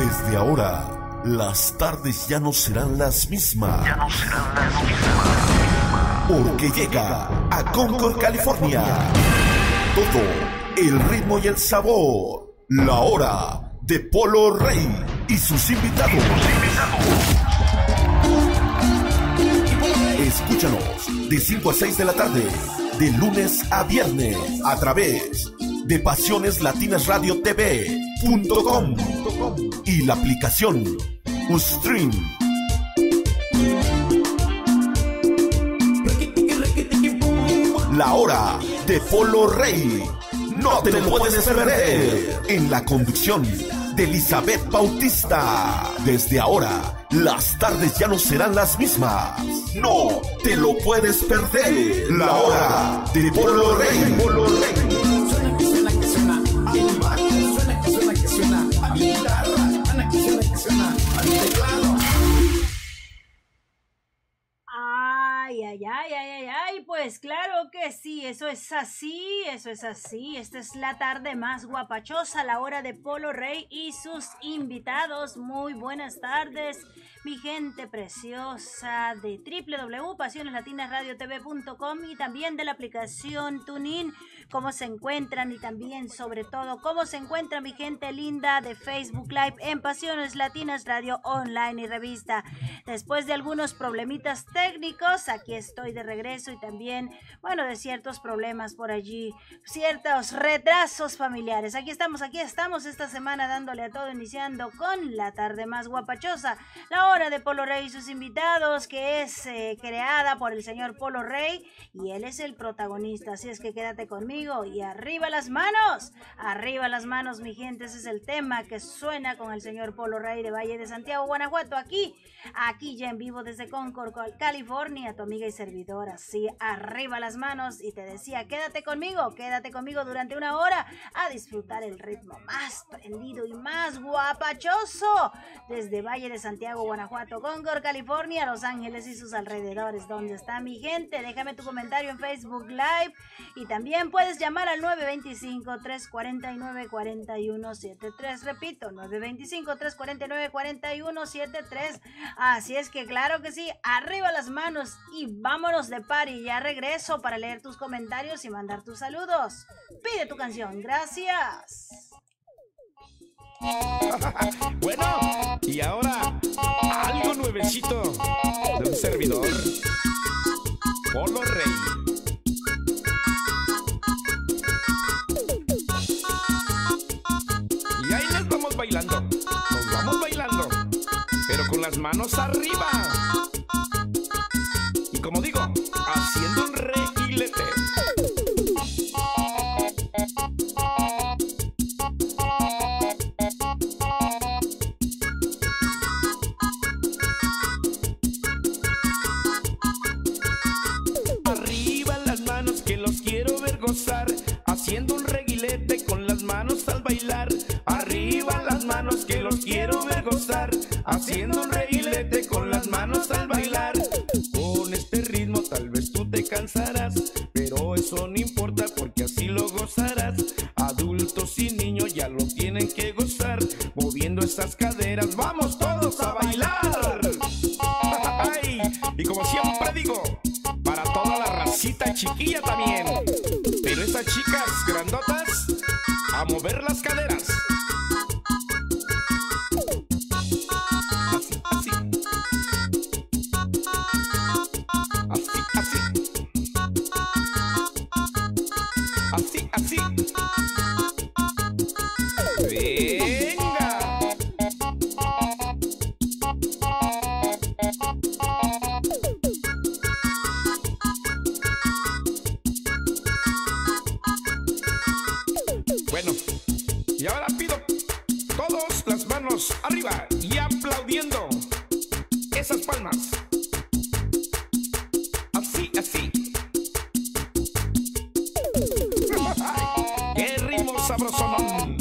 Desde ahora, las tardes ya no serán las mismas. Porque llega a Concord, California. Todo el ritmo y el sabor. La hora de Polo Rey y sus invitados. Escúchanos de 5 a 6 de la tarde, de lunes a viernes, a través de PasionesLatinasRadioTV.com y la aplicación Ustream. La hora de Polo Rey. No te lo puedes perder. En la conducción de Elizabeth Bautista. Desde ahora, las tardes ya no serán las mismas. No te lo puedes perder. La hora de Polo Rey. Suena que suena que suena al bajo, suena que suena que suena a mi guitarra, suena que suena que suena a mi teclado. Ay, pues claro que sí, eso es así. Esta es la tarde más guapachosa, la hora de Polo Rey y sus invitados. Muy buenas tardes, mi gente preciosa de www.pasioneslatinasradiotv.com y también de la aplicación TuneIn. ¿Cómo se encuentran? Y también, sobre todo, ¿cómo se encuentra mi gente linda de Facebook Live en Pasiones Latinas Radio Online y Revista? Después de algunos problemitas técnicos, aquí estoy de regreso y también, bueno, de ciertos problemas por allí, ciertos retrasos familiares. Aquí estamos esta semana dándole a todo, iniciando con la tarde más guapachosa, la hora de Polo Rey y sus invitados, que es creada por el señor Polo Rey y él es el protagonista, así es que quédate conmigo y arriba las manos, mi gente. Ese es el tema que suena con el señor Polo Rey de Valle de Santiago, Guanajuato, aquí ya en vivo desde Concord, California, tu amiga y servidora. Sí, arriba las manos, y te decía, quédate conmigo durante una hora a disfrutar el ritmo más prendido y más guapachoso desde Valle de Santiago, Guanajuato, Concord, California, Los Ángeles y sus alrededores. ¿Dónde está mi gente? Déjame tu comentario en Facebook Live y también puedes llamar al 925-349-4173. Repito, 925-349-4173. Así es que claro que sí, arriba las manos y vámonos de party. Ya regreso para leer tus comentarios y mandar tus saludos. Pide tu canción, gracias. Bueno, y ahora algo nuevecito de un servidor, Polo Rey. Y ahí nos vamos bailando, pero con las manos arriba. Y como digo, haciendo un reguilete. Arriba las manos que los quiero ver gozar, haciendo un reguilete con las manos al bailar. Arriba las manos que los quiero ver gozar, haciendo un reguilete con las manos al bailar. Con este ritmo tal vez tú te cansarás, pero eso no importa porque así lo gozarás. Adultos y niños ya lo tienen que gozar, moviendo esas caderas, vamos todos a bailar. Ay, y como siempre digo, para toda la racita chiquilla también, pero esas chicas grandotas, a mover las caderas. Así. Venga. Bueno, y ahora pido todos las manos arriba y aplaudiendo esas palmas. Así. ¡Qué ritmo sabrosonón!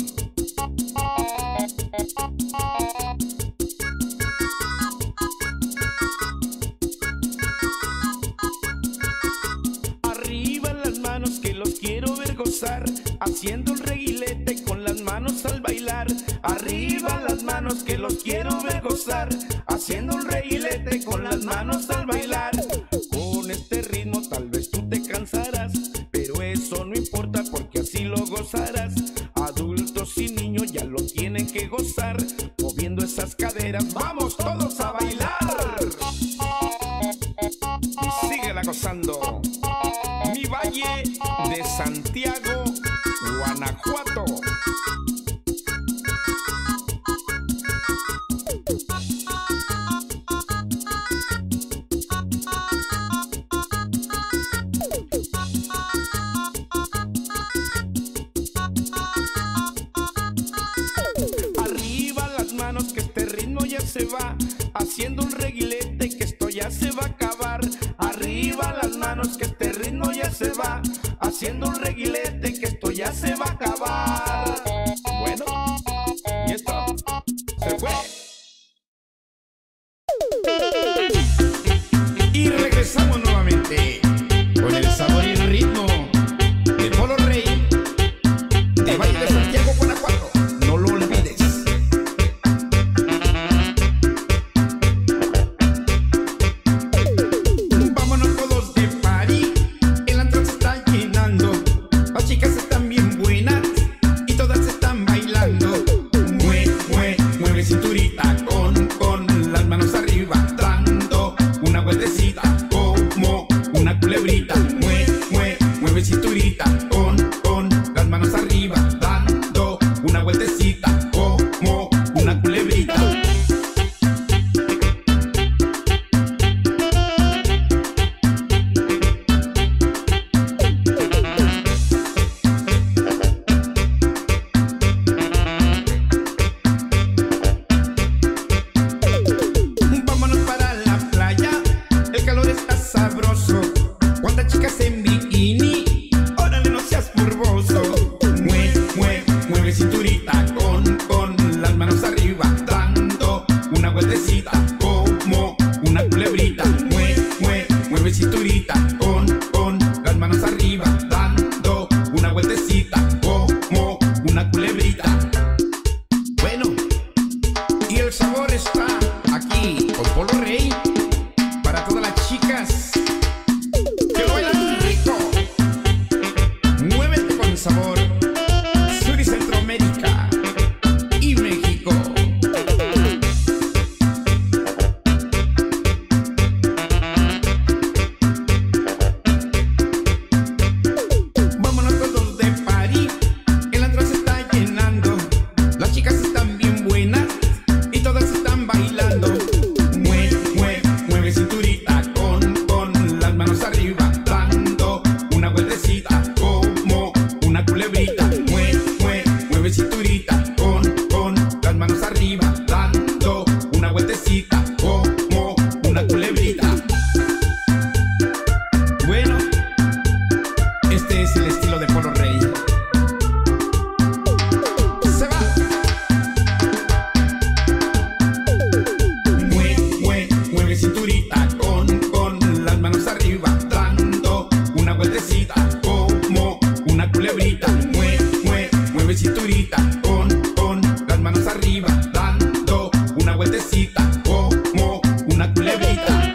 Arriba las manos que los quiero ver gozar, haciendo un reguilete con las manos al bailar. Arriba las manos que los quiero ver gozar, haciendo un reguilete con las manos al bailar. Con este ritmo tal vez tú te cansarás, pero eso no importa porque así lo gozarás. Adultos y niños ya lo tienen que gozar, moviendo esas caderas, vamos todos a bailar. Y síguela gozando. Mi Valle de Santiago, Guanajuato. Arriba las manos que este ritmo ya se va, haciendo un reguilete que esto ya se va a acabar. Arriba las manos que este ritmo ya se va, haciendo un reguilete que esto ya se va a acabar. Bueno, y esto se fue. Y regresamos nuevamente con el sabor y el ritmo de Polo Rey, de Valle de Santiago, Guanajuato. No lo olvides. Vámonos todos de party, el antro se está llenando, las chicas están bien buenas y todas están bailando. Mueve cinturita con las manos arriba, dando una vueltecita como una culebrita. Mueve cinturita con las manos arriba, dando una vueltecita como una culebrita. Vámonos para la playa, el calor está sabroso. ¿Cuántas chicas en bikini? Órale, no seas morboso. Mueve cinturita con las manos arriba, dando una vueltecita como una culebrita. Mueve cinturita con las manos arriba, dando una vueltecita como una culebrita. Bueno, y el sabor está aquí con Polo Rey para todas las chicas que lo bailan rico. Muévete con sabor, Sur y Centroamérica y México. Vámonos todos de party, el antro se está llenando, las chicas están bien buenas y todas están bailando. Mueve cinturita con las manos arriba, dando una vueltecita como una culebrita. Mueve cinturita con las manos arriba, dando una vueltecita como una culebrita. Bueno, este es el estilo de Polo Rey. Se va. Mueve cinturita con las manos arriba, dando una vueltecita como una culebrita. Mueve cinturita con las manos arriba, dando una vueltecita como una culebrita.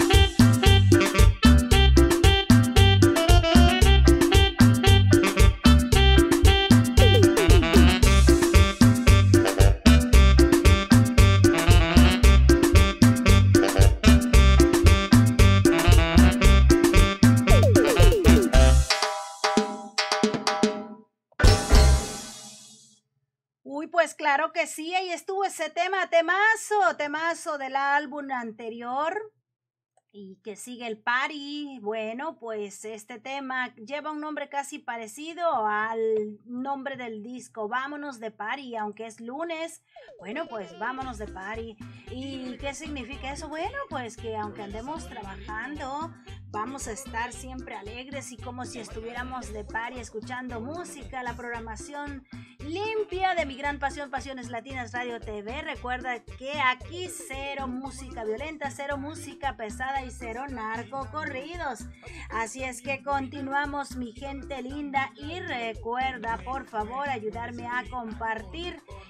Uy, pues claro que sí, ahí estuvo ese temazo del álbum anterior. Y que sigue el party. Bueno, pues este tema lleva un nombre casi parecido al nombre del disco, Vámonos de Party, aunque es lunes. Bueno, pues vámonos de party. ¿Y qué significa eso? Bueno, pues que aunque andemos trabajando, vamos a estar siempre alegres y como si estuviéramos de party escuchando música, la programación limpia de mi gran pasión, Pasiones Latinas Radio TV. Recuerda que aquí cero música violenta, cero música pesada y cero narcocorridos. Así es que continuamos, mi gente linda, y recuerda por favor ayudarme a compartir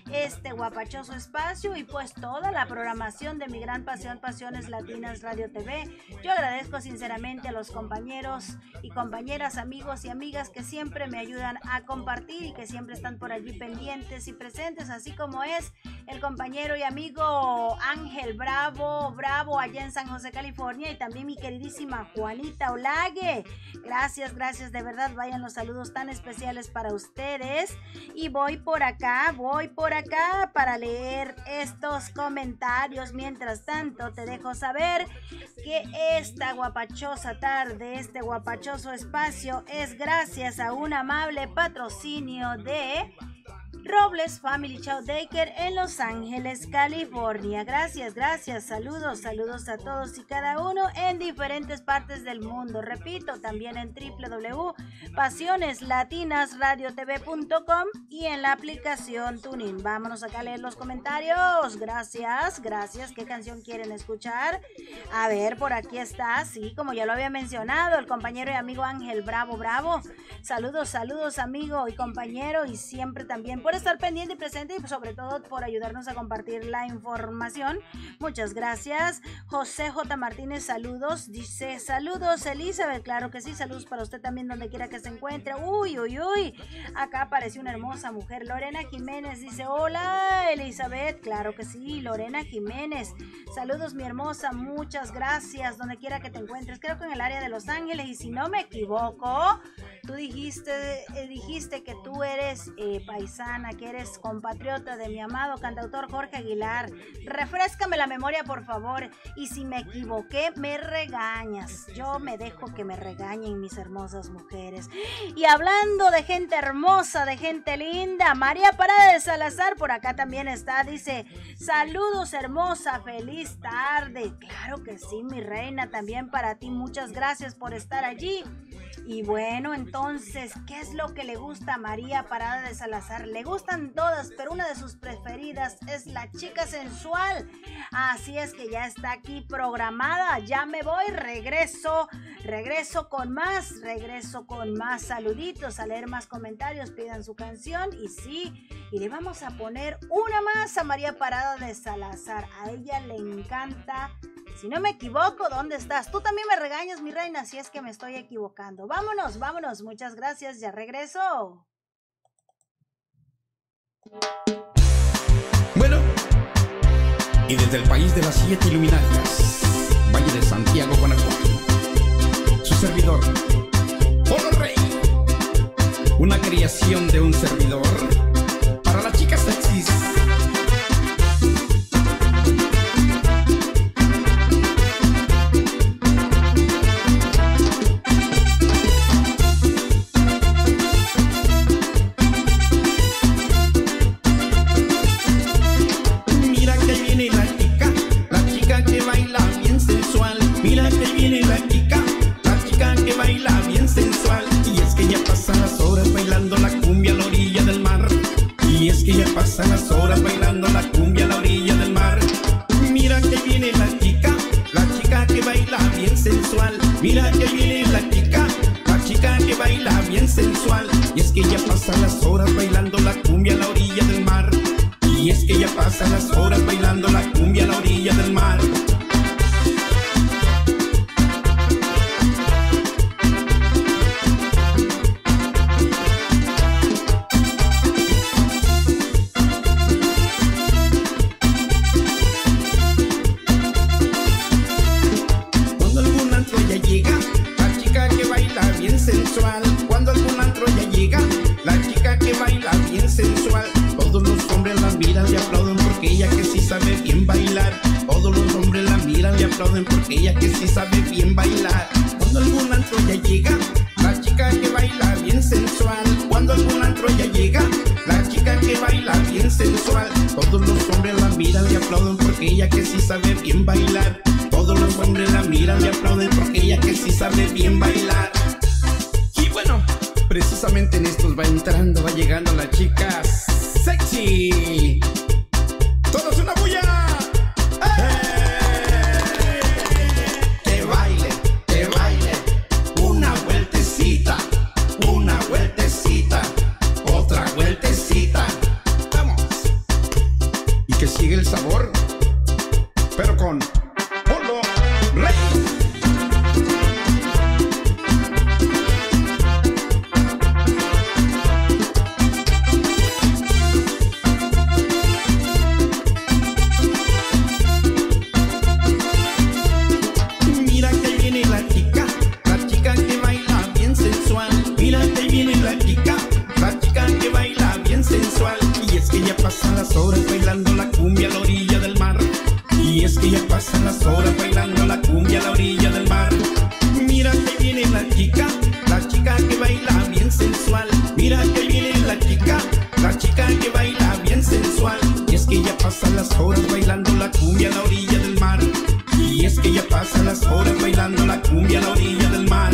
este guapachoso espacio y pues toda la programación de mi gran pasión, Pasiones Latinas Radio TV. Yo agradezco sinceramente a los compañeros y compañeras, amigos y amigas que siempre me ayudan a compartir y que siempre están por allí pendientes y presentes, así como es el compañero y amigo Ángel Bravo allá en San José, California, y también mi queridísima Juanita Olague. Gracias de verdad, vayan los saludos tan especiales para ustedes. Y voy por acá para leer estos comentarios. Mientras tanto, te dejo saber que esta guapachosa tarde, este guapachoso espacio es gracias a un amable patrocinio de Robles Family Child Daycare en Los Ángeles, California. Gracias. Saludos a todos y cada uno en diferentes partes del mundo. Repito, también en www.pasioneslatinasradiotv.com y en la aplicación TuneIn. Vámonos acá a leer los comentarios. Gracias. ¿Qué canción quieren escuchar? A ver, por aquí está, sí, como ya lo había mencionado, el compañero y amigo Ángel Bravo. Saludos, amigo y compañero, y siempre también por estar pendiente y presente y sobre todo por ayudarnos a compartir la información. Muchas gracias. José J. Martínez, saludos. Dice, saludos Elizabeth, claro que sí, saludos para usted también donde quiera que se encuentre. Uy, acá apareció una hermosa mujer. Lorena Jiménez dice, hola Elizabeth, claro que sí, Lorena Jiménez. Saludos mi hermosa, muchas gracias donde quiera que te encuentres, creo que en el área de Los Ángeles, y si no me equivoco, tú dijiste que tú eres paisana, que eres compatriota de mi amado cantautor Jorge Aguilar. Refréscame la memoria, por favor, y si me equivoqué, me regañas. Yo me dejo que me regañen mis hermosas mujeres. Y hablando de gente hermosa, de gente linda, María Parada de Salazar por acá también está. Dice, saludos hermosa, feliz tarde. Claro que sí, mi reina, también para ti. Muchas gracias por estar allí. Y bueno, entonces, ¿qué es lo que le gusta a María Parada de Salazar? Le gustan todas, pero una de sus preferidas es la chica sensual. Así es que ya está aquí programada. Ya me voy, regreso con más saluditos, a leer más comentarios, pidan su canción. Y sí, y le vamos a poner una más a María Parada de Salazar. A ella le encanta. Si no me equivoco, ¿dónde estás? Tú también me regañas, mi reina, si es que me estoy equivocando. Vámonos, muchas gracias, ya regreso. Bueno, y desde el país de las 7 iluminarias, Valle de Santiago, Guanajuato, su servidor, Polo Rey, una creación de un servidor para las chicas sexys. Pasan las horas bailando la cumbia a la orilla del mar. Mira que viene la chica que baila bien sensual. Mira que viene la chica que baila bien sensual. Y es que ya pasan las horas bailando la cumbia a la orilla del mar. Y es que ya pasan las horas bailando la cumbia a la orilla del mar. Cuando algún antro ya llega, la chica que baila bien sensual, todos los hombres la miran y aplauden porque ella que sí sabe bien bailar. Todos los hombres la miran y aplauden porque ella que sí sabe bien bailar. Cuando algún antro ya llega, la chica que baila bien sensual. Cuando algún antro ya llega, la chica que baila bien sensual, todos los hombres la miran y aplauden porque ella que sí sabe bien bailar. Todos los hombres la miran y aplauden porque ella que sí sabe bien bailar. Bueno, precisamente en estos va entrando, va llegando la chica sexy. ¡Todos una bulla! Que baile, una vueltecita, otra vueltecita. Vamos, pasan las horas bailando la cumbia a la orilla del mar. Y es que ya pasan las horas bailando la cumbia a la orilla del mar. Mira que viene la chica que baila bien sensual. Mira que viene la chica que baila bien sensual. Y es que ya pasan las horas bailando la cumbia a la orilla del mar. Y es que ya pasan las horas bailando la cumbia a la orilla del mar.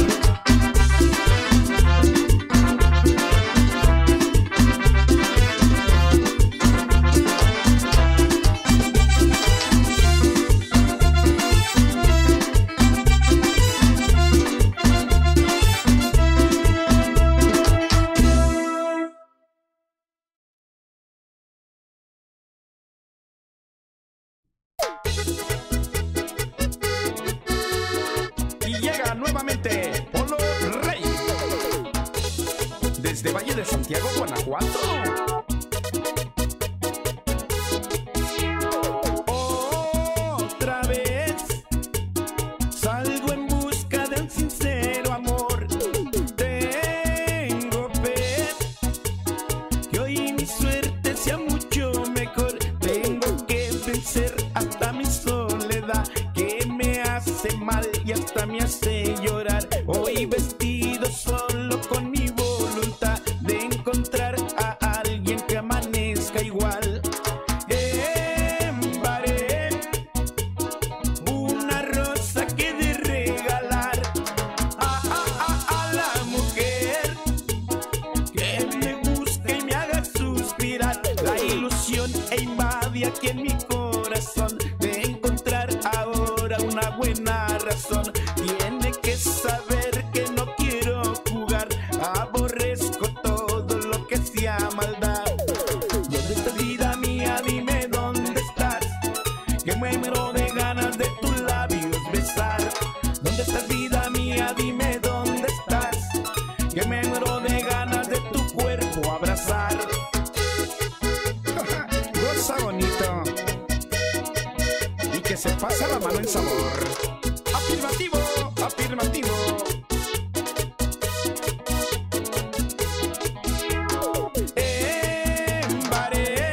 Y llega nuevamente Polo Rey desde Valle de Santiago, Guanajuato. Otra vez salgo en busca de un sincero amor. Tengo fe que hoy mi suerte sea mucho mejor. Tengo que vencer hasta mi soledad que me hace mal y hasta me hace llorar. Hoy vestido solo con mi voluntad de encontrar a alguien que amanezca igual. Embaré una rosa que de regalar a la mujer que me busque y me haga suspirar. La ilusión invade aquí en mi corazón de encontrar ahora una buena razón. Tiene que saber que no quiero jugar, aborrezco todo lo que sea maldad. ¿Dónde estás, vida mía? Dime dónde estás, que me muero de ganas de tus labios besar. ¿Dónde estás, vida mía? Dime dónde estás, que me muero de ganas de tu cuerpo abrazar. Goza bonito y que se pasa la mano en sabor. Afirmativo, afirmativo. Embaré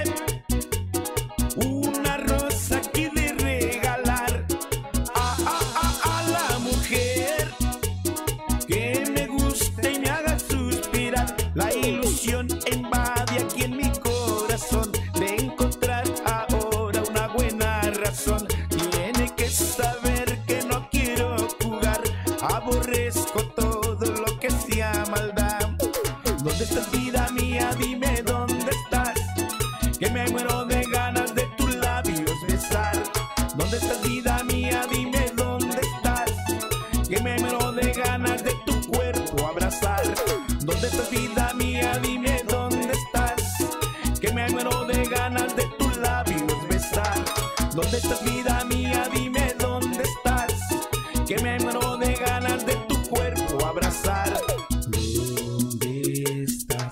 una rosa que de regalar a la mujer que me guste y me haga suspirar. La ilusión invade aquí en mi corazón de encontrar ahora una buena razón. Tiene que saber que no quiero jugar, aborrezco todo lo que sea maldad. ¿Dónde estás, vida mía? Dime dónde estás, que me muero de ganas de tus labios besar. ¿Dónde estás, vida mía? Dime dónde estás, que me muero de ganas de tu cuerpo abrazar. ¿Dónde estás, vida mía? Dime dónde estás, que me muero de ganas de tus labios besar. ¿Dónde estás, vida mía? Dime dónde estás, que me muero de ganas de tu cuerpo abrazar. ¿Dónde estás?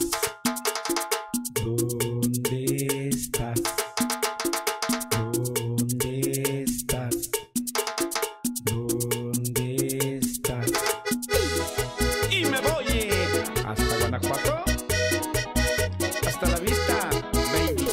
¿Dónde estás? ¿Dónde estás? ¿Dónde estás? Y me voy hasta Guanajuato. Hasta la vista, baby.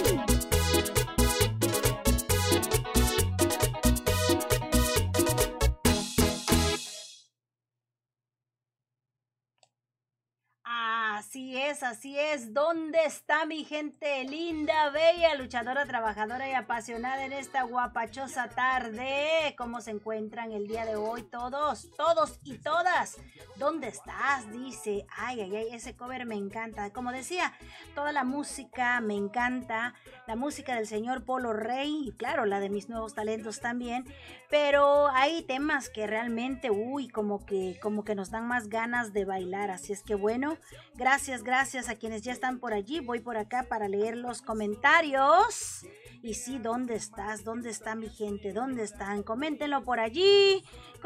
Así es. ¿Dónde está mi gente linda, bella, luchadora, trabajadora y apasionada en esta guapachosa tarde? ¿Cómo se encuentran el día de hoy todos y todas? ¿Dónde estás? Dice, ay, ese cover me encanta. Como decía, toda la música me encanta. La música del señor Polo Rey y claro, la de mis nuevos talentos también. Pero hay temas que realmente, como que nos dan más ganas de bailar. Así es que bueno, gracias a quienes ya están por allí. Voy por acá para leer los comentarios. Y sí, ¿dónde estás? ¿Dónde está mi gente? ¿Dónde están? Coméntenlo por allí.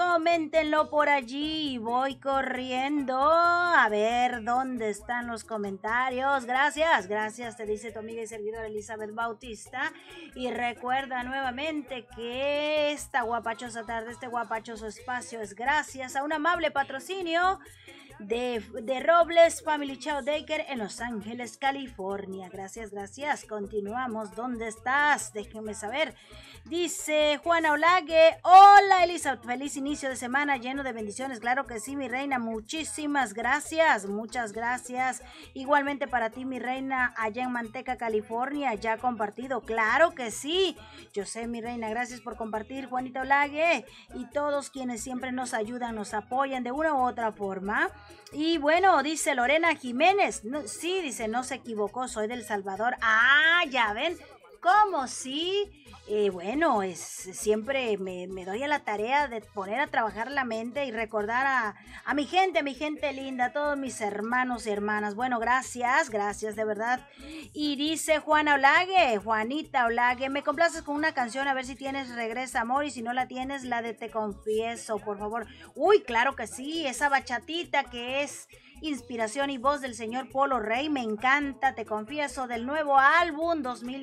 Voy corriendo a ver dónde están los comentarios. Gracias, te dice tu amiga y servidora Elizabeth Bautista. Y recuerda nuevamente que esta guapachosa tarde, este guapachoso espacio es gracias a un amable patrocinio de Robles Family Child Daycare en Los Ángeles, California. Gracias, gracias. Continuamos. ¿Dónde estás? Déjenme saber. Dice Juana Olague, hola Elisa, feliz inicio de semana lleno de bendiciones. Claro que sí, mi reina, muchísimas gracias, muchas gracias. Igualmente para ti, mi reina, allá en Manteca, California, ya compartido. Claro que sí, yo sé, mi reina, gracias por compartir, Juanita Olague, y todos quienes siempre nos ayudan, nos apoyan de una u otra forma. Y bueno, dice Lorena Jiménez, no, sí, dice, no se equivocó, soy del Salvador. Ah, ya ven, ¿cómo sí? Bueno, siempre me doy a la tarea de poner a trabajar la mente y recordar a mi gente linda, a todos mis hermanos y hermanas. Bueno, gracias de verdad. Y dice Juanita Olague, me complaces con una canción, a ver si tienes Regresa Amor, y si no la tienes, la de Te Confieso, por favor. Uy, claro que sí, esa bachatita que es inspiración y voz del señor Polo Rey, me encanta, Te Confieso, del nuevo álbum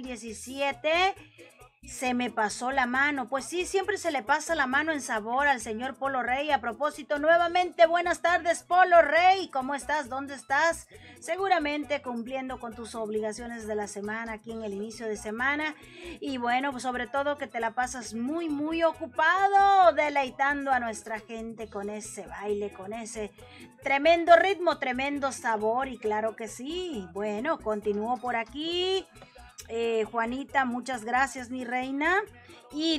2017. Se me pasó la mano. Pues sí, siempre se le pasa la mano en sabor al señor Polo Rey. A propósito, nuevamente, buenas tardes, Polo Rey. ¿Cómo estás? ¿Dónde estás? Seguramente cumpliendo con tus obligaciones de la semana, aquí en el inicio de semana. Y bueno, pues sobre todo que te la pasas muy, muy ocupado, deleitando a nuestra gente con ese baile, con ese tremendo ritmo, tremendo sabor. Y claro que sí. Bueno, continúo por aquí. Juanita, muchas gracias, mi reina. Y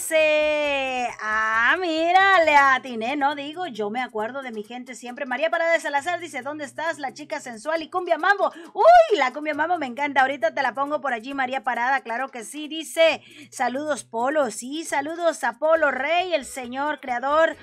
dice, mira, le atiné, no digo, yo me acuerdo de mi gente siempre. María Parada de Salazar dice, ¿dónde estás? La chica sensual y cumbia mambo. Uy, la cumbia mambo me encanta, ahorita te la pongo por allí, María Parada, claro que sí. Dice, saludos Polo, sí, saludos a Polo Rey, el señor creador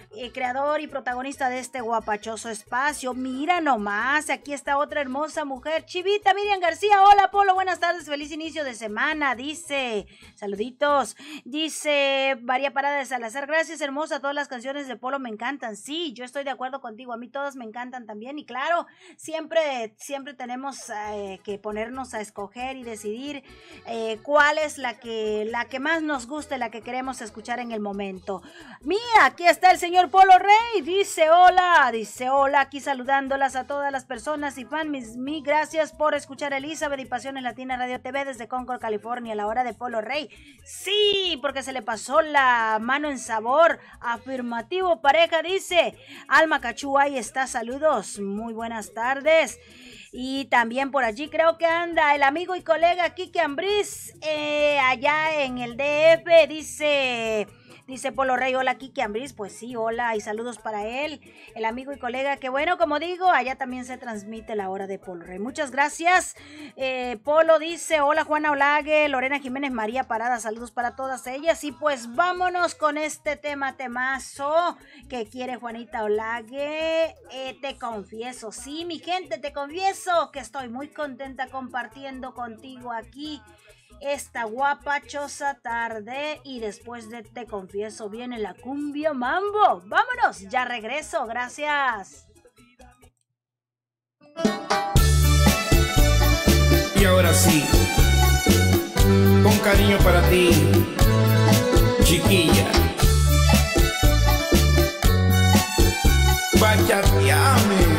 y protagonista de este guapachoso espacio. Mira nomás, aquí está otra hermosa mujer, Chivita Miriam García. Hola Polo, buenas tardes, feliz inicio de semana, dice, saluditos. Dice María Parada de Salazar, gracias hermosa, todas las canciones de Polo me encantan. Sí, yo estoy de acuerdo contigo, a mí todas me encantan también. Y claro, siempre tenemos que ponernos a escoger y decidir cuál es la que más nos gusta, la que queremos escuchar en el momento. Mira, aquí está el señor Polo Rey, dice hola, aquí saludándolas a todas las personas y fans. Gracias por escuchar Elizabeth y Pasiones Latinas Radio TV desde Concord, California, a la hora de Polo Rey. Sí, porque se le pasó la mano en sabor. Afirmativo, pareja, dice Alma Cachú, ahí está, saludos, muy buenas tardes. Y también por allí creo que anda el amigo y colega Kike Ambriz, allá en el DF, dice Polo Rey, hola Kike Ambriz, pues sí, hola y saludos para él, el amigo y colega, que bueno, como digo, allá también se transmite la hora de Polo Rey. Muchas gracias. Polo dice, hola Juana Olague, Lorena Jiménez, María Parada, saludos para todas ellas. Y pues vámonos con este temazo que quiere Juanita Olague, Te Confieso. Sí, mi gente, te confieso que estoy muy contenta compartiendo contigo aquí esta guapachosa tarde, y después de Te Confieso viene la cumbia mambo. Vámonos, ya regreso, gracias. Y ahora sí, con cariño para ti, chiquilla, bachateame.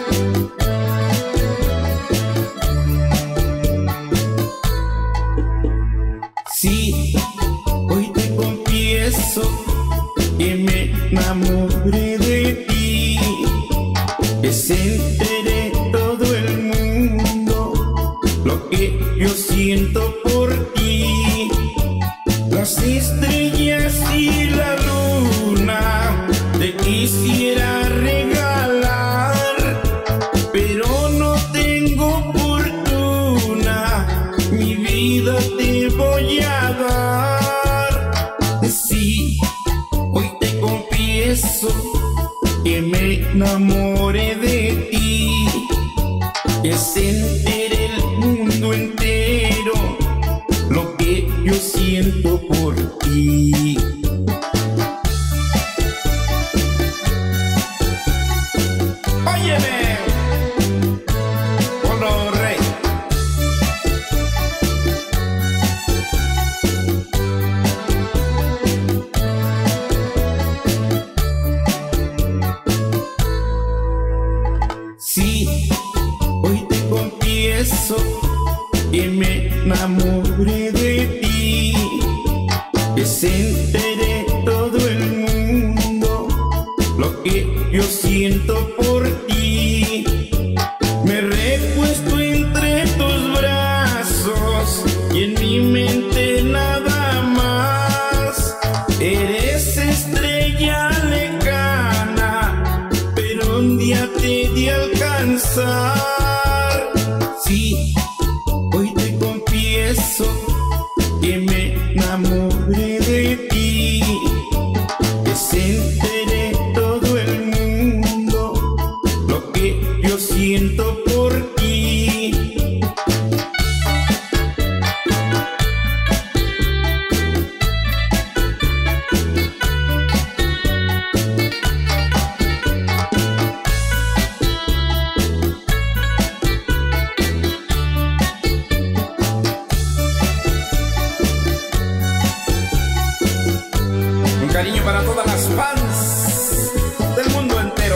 Sí, hoy te confieso que me enamoré de ti, que se entere todo el mundo lo que yo siento por ti. Las estrellas y la luna te quisiera regalar, pero no tengo fortuna, mi vida te voy a dar. Sí, hoy te confieso que me enamoré de ti, que se entere el mundo entero lo que yo siento por ti. Óyeme, Polo Rey. hoy te confieso que me enamoré de ti, que se entere todo el mundo lo que yo siento por ti. Me he repuesto entre tus brazos y en mi mente nada más. Eres estrella lejana, pero un día te di a alcanzar. Sí, hoy te confieso que me enamoré de ti, que se entere todo el mundo lo que yo siento por ti. Un cariño para todas las fans del mundo entero.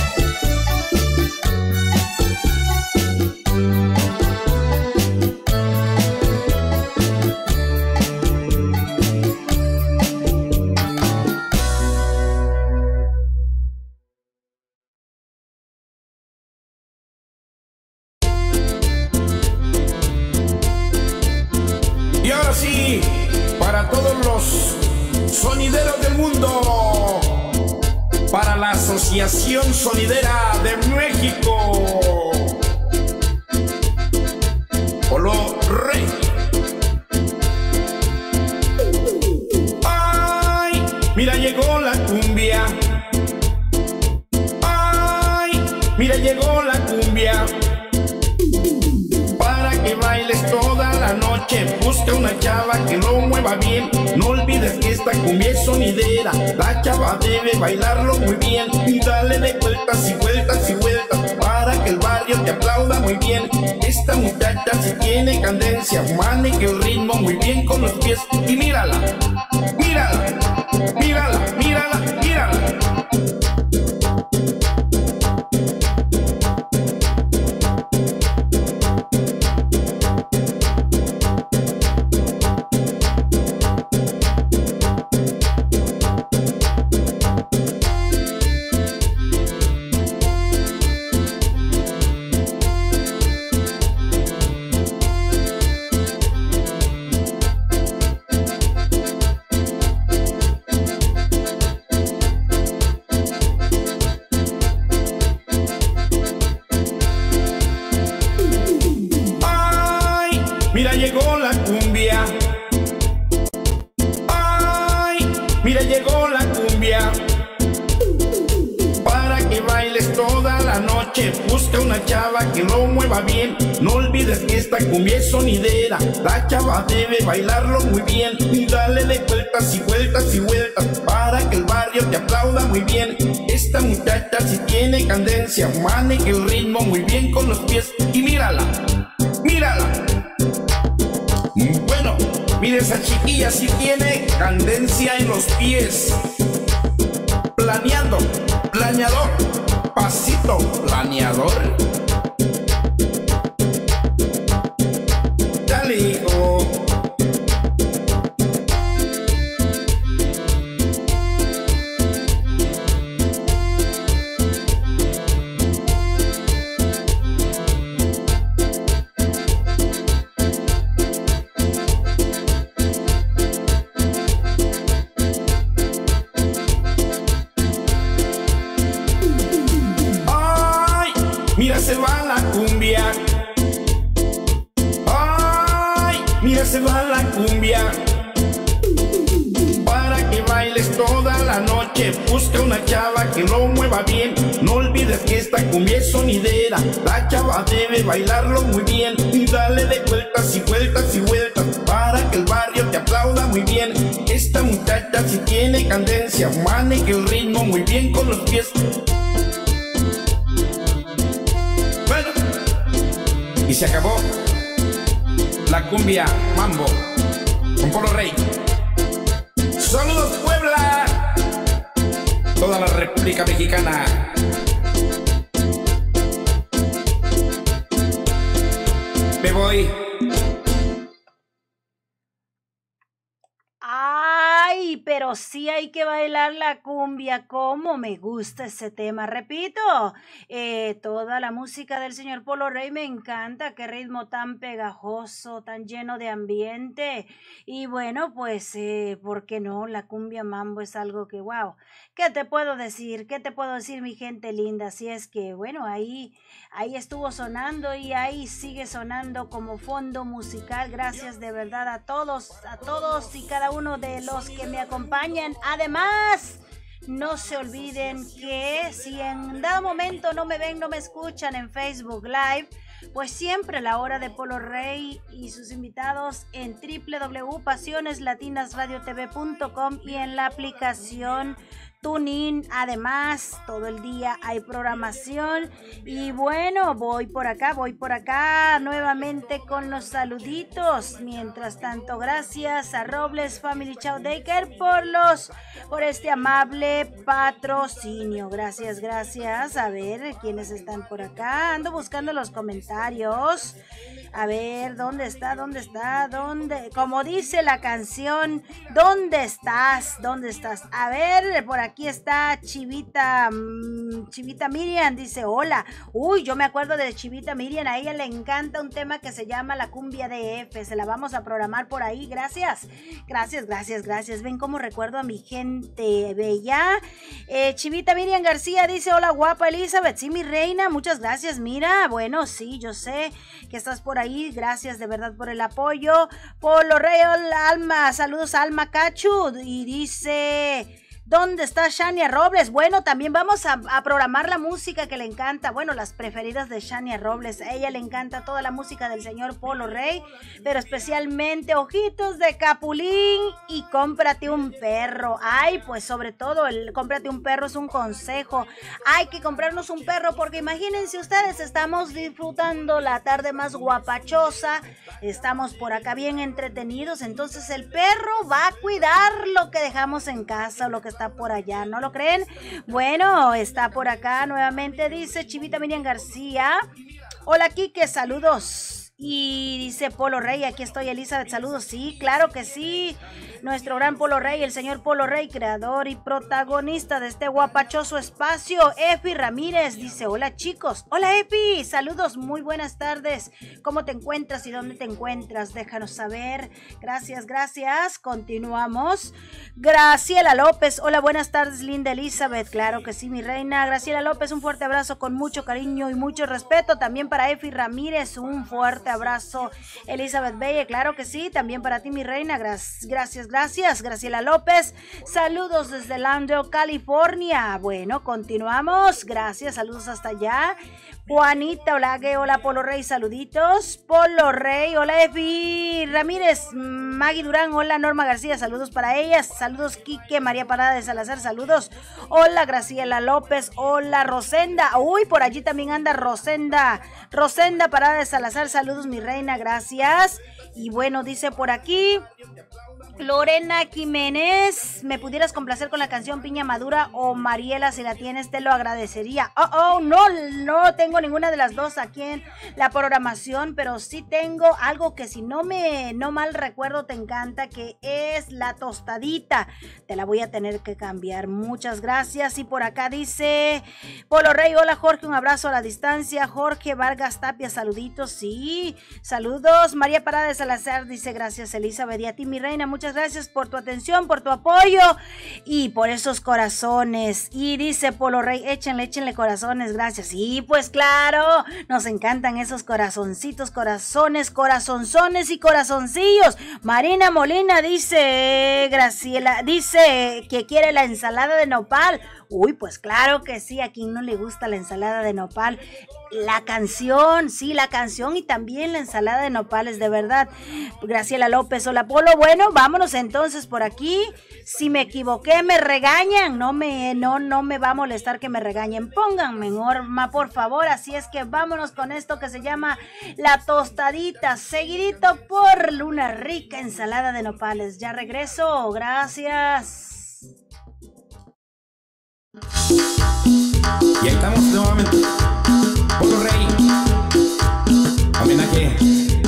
Y ahora sí, para todos los sonideros del mundo, para la Asociación Sonidera de México, Polo Rey. Ay, mira llegó la cumbia. Ay, mira llegó la cumbia. Para que bailes toda la noche, busca una chava que lo mueva bien. No olvides que esta cumbia es sonidera, la chava debe bailarlo muy bien. Y dale de vueltas y vueltas y vueltas, para que el barrio te aplauda muy bien. Esta muchacha si tiene candencia, maneja el ritmo muy bien con los pies. Y mírala, mírala, mírala, mírala, mírala. Mira llegó la cumbia. Ay, mira llegó la cumbia. Para que bailes toda la noche, busca una chava que lo mueva bien. No olvides que esta cumbia es sonidera, la chava debe bailarlo muy bien. Y dale de vueltas y vueltas y vueltas, para que el barrio te aplauda muy bien. Esta muchacha si tiene candencia, maneja el ritmo muy bien con los pies. Y mírala, mírala. Bueno, mire esa chiquilla si tiene candencia en los pies. Planeando, planeador, pasito, planeador. Dale, hijo. Mira se va la cumbia. Ay, mira se va la cumbia. Para que bailes toda la noche, busca una chava que lo mueva bien. No olvides que esta cumbia es sonidera, la chava debe bailarlo muy bien. Y dale de vueltas y vueltas y vueltas, para que el barrio te aplauda muy bien. Esta muchacha si tiene candencia, maneja el ritmo muy bien con los pies. Y se acabó la cumbia mambo con Polo Rey. Saludos Puebla, toda la República Mexicana. me voy. Ay, pero sí hay que bailar la cumbia. Cómo me gusta ese tema. Repito, toda la música del señor Polo Rey me encanta. Qué ritmo tan pegajoso, tan lleno de ambiente. Y bueno, pues, ¿por qué no? La cumbia mambo es algo que, wow. ¿Qué te puedo decir? ¿Qué te puedo decir, mi gente linda? Así es que, bueno, ahí estuvo sonando y ahí sigue sonando como fondo musical. Gracias de verdad a todos y cada uno de los que me acompañan. Además, no se olviden que si en dado momento no me ven, no me escuchan en Facebook Live, pues siempre la hora de Polo Rey y sus invitados en www.pasioneslatinasradiotv.com y en la aplicación TuneIn. Además, todo el día hay programación. Y bueno, voy por acá nuevamente con los saluditos. Mientras tanto, gracias a Robles Family Chow Daker por este amable patrocinio. Gracias. A ver, ¿quiénes están por acá? Ando buscando los comentarios. A ver, ¿dónde está? Como dice la canción, ¿dónde estás? A ver, por aquí está Chivita Miriam, dice hola. Uy, yo me acuerdo de Chivita Miriam, a ella le encanta un tema que se llama La Cumbia DF, se la vamos a programar por ahí. Gracias. Ven cómo recuerdo a mi gente bella. Chivita Miriam García dice hola guapa Elizabeth, sí mi reina, muchas gracias. Mira, bueno, sí, yo sé que estás por ahí, gracias de verdad por el apoyo. Polo Rey, hola Alma, saludos a Alma Cachu, y dice ¿dónde está Shania Robles? Bueno, también vamos a programar la música que le encanta. Bueno, las preferidas de Shania Robles. A ella le encanta toda la música del señor Polo Rey, pero especialmente Ojitos de Capulín y Cómprate un perro. Ay, pues sobre todo el Cómprate un perro es un consejo. Hay que comprarnos un perro porque imagínense ustedes, estamos disfrutando la tarde más guapachosa. Estamos por acá bien entretenidos. Entonces el perro va a cuidar lo que dejamos en casa o lo que está por allá, ¿no lo creen? Bueno, está por acá nuevamente, dice Chivita Miriam García. Hola, Quique, saludos. Y dice Polo Rey, aquí estoy Elizabeth, saludos. Sí, claro que sí. Nuestro gran Polo Rey, el señor Polo Rey, creador y protagonista de este guapachoso espacio. Efi Ramírez dice, hola chicos. Hola Efi, saludos, muy buenas tardes. ¿Cómo te encuentras y dónde te encuentras? Déjanos saber. Gracias. Continuamos. Graciela López, hola, buenas tardes linda Elizabeth. Claro que sí, mi reina. Graciela López, un fuerte abrazo con mucho cariño y mucho respeto. También para Efi Ramírez, un fuerte abrazo. Elizabeth Belle, claro que sí, también para ti mi reina. Gracias. Graciela López, saludos desde Landale, California. Bueno, continuamos. Gracias, saludos hasta allá. Juanita Olague, hola Polo Rey, saluditos. Polo Rey, hola Efi Ramírez, Maggie Durán, hola Norma García, saludos para ellas. Saludos Quique, María Parada de Salazar, saludos. Hola Graciela López, hola Rosenda. Uy, por allí también anda Rosenda Parada de Salazar, saludos mi reina, gracias. Y bueno, dice por aquí Lorena Jiménez, ¿me pudieras complacer con la canción Piña Madura o Mariela? Si la tienes, te lo agradecería. No tengo ninguna de las dos aquí en la programación, pero sí tengo algo que si no mal recuerdo te encanta, que es La Tostadita. Te la voy a tener que cambiar. Muchas gracias. Y por acá dice Polo Rey, hola Jorge, un abrazo a la distancia. Jorge Vargas Tapia, saluditos. Sí, saludos. María Parada de Salazar dice, gracias Elizabeth, y a ti mi reina, muchas gracias por tu atención, por tu apoyo y por esos corazones. Y dice Polo Rey, échenle corazones, gracias. Y pues claro, nos encantan esos corazoncitos, corazones, corazonzones y corazoncillos. Marina Molina dice, Graciela dice que quiere la ensalada de nopal. Uy, pues claro que sí, a quien no le gusta la ensalada de nopal. La canción y también la ensalada de nopales, de verdad. Graciela López, hola Polo. Bueno, vámonos entonces por aquí. Si me equivoqué, me regañan. No me va a molestar que me regañen. Pónganme Norma, por favor. Así es que vámonos con esto que se llama La Tostadita, seguidito por una rica ensalada de nopales. Ya regreso, gracias. Y ahí estamos nuevamente. Polo Rey, homenaje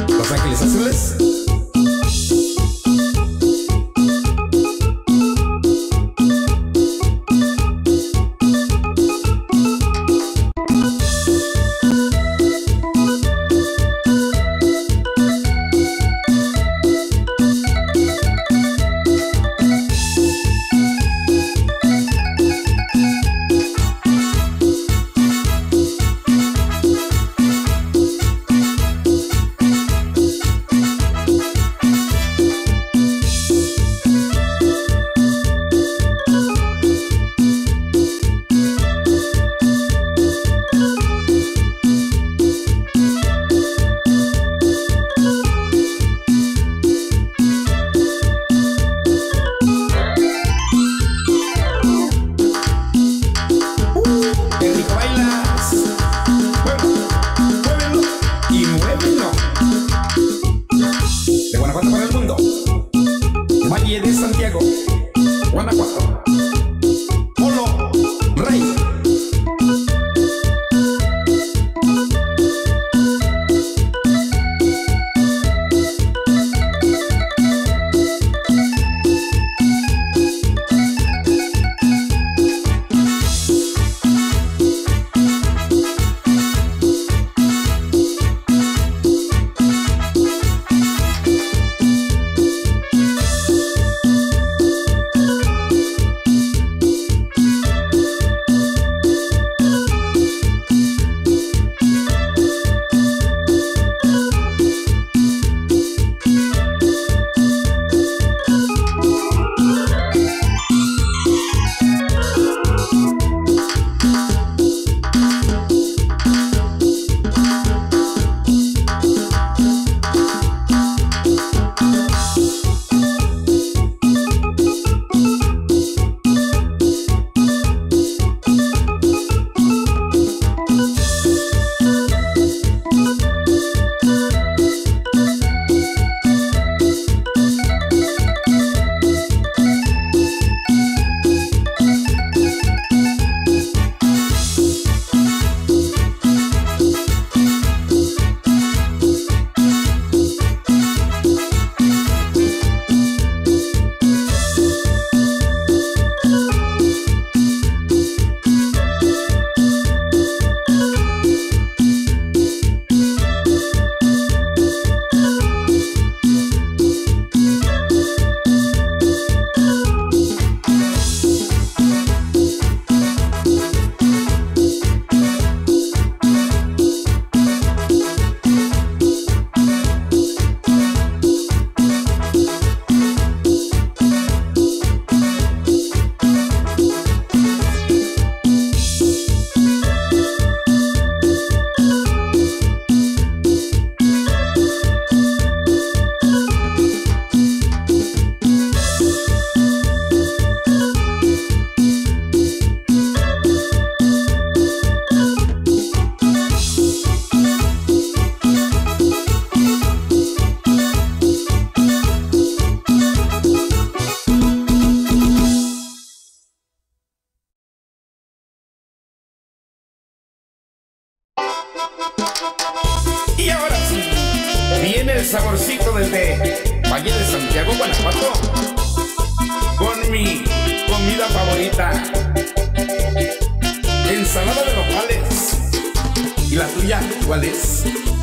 Y ahora sí, viene el saborcito desde Valle de Santiago, Guanajuato, con mi comida favorita, ensalada de nopales. ¿Y la tuya cuál es?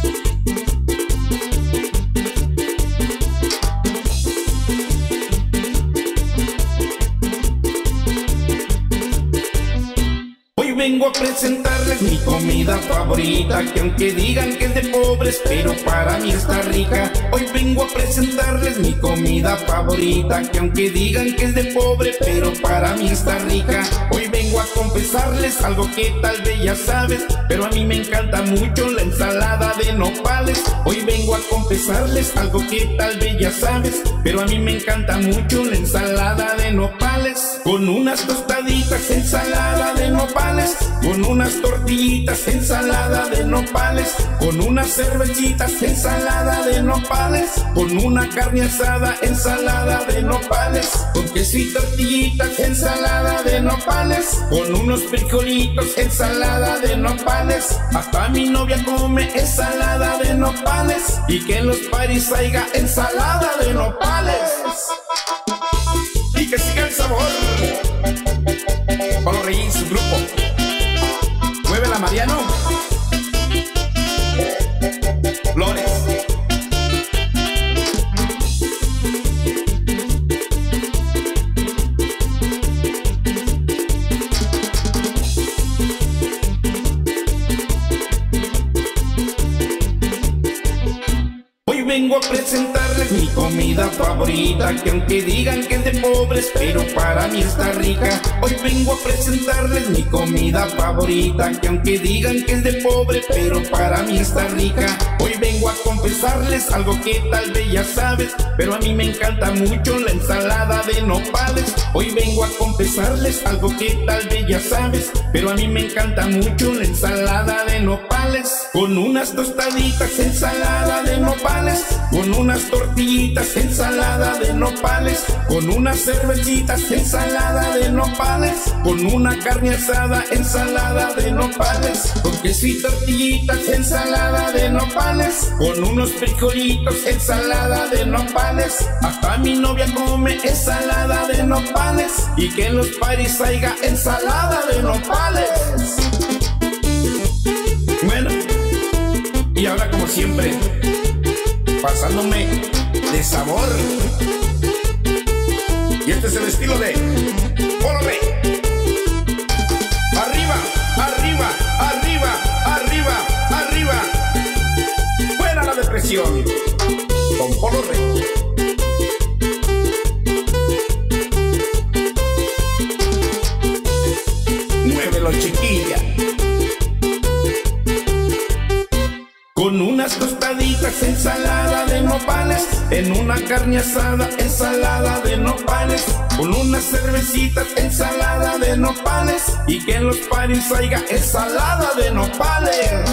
Vengo a presentarles mi comida favorita, que aunque digan que es de pobres, pero para mí está rica. Hoy vengo a presentarles mi comida favorita, que aunque digan que es de pobre, pero para mí está rica. Hoy vengo a confesarles algo que tal vez ya sabes, pero a mí me encanta mucho la ensalada de nopales. Hoy vengo a confesarles algo que tal vez ya sabes, pero a mí me encanta mucho la ensalada de nopales. Con unas tostaditas, ensalada de nopales, con unas tortillitas, ensalada de nopales, con unas cervecitas, ensalada de nopales, con una carne asada, ensalada de nopales, con queso y tortillitas, ensalada de nopales, con unos frijolitos, ensalada de nopales. Hasta mi novia come ensalada de nopales, y que en los paris haya ensalada de nopales. Y que siga el sabor. Polo Rey y su grupo. Muévela, Mariano. Flores. Vengo a presentarles mi comida favorita, que aunque digan que es de pobres, pero para mí está rica. Hoy vengo a presentarles mi comida favorita, que aunque digan que es de pobre, pero para mí está rica. Hoy vengo a confesarles algo que tal vez ya sabes, pero a mí me encanta mucho la ensalada de nopales. Hoy vengo a confesarles algo que tal vez ya sabes, pero a mí me encanta mucho la ensalada de nopales. Con unas tostaditas, ensalada de nopales, con unas tortillitas, ensalada de nopales, con unas cervecitas, ensalada de nopales, con una carne asada, ensalada de nopales, con queso y tortillitas, ensalada de nopales, con unos frijolitos, ensalada de nopales. Hasta mi novia come ensalada de nopales, y que en los paris haya ensalada de nopales. Bueno, y ahora como siempre, pasándome de sabor. Y este es el estilo de Polo Rey. Arriba, arriba, arriba, arriba, arriba. Fuera la depresión. Con Polo Rey. Muévelo, chiquilla. Con unas tostaditas, ensalada de nopales, en una carne asada, ensalada de nopales, con unas cervecitas, ensalada de nopales, y que en los paris haya ensalada de nopales.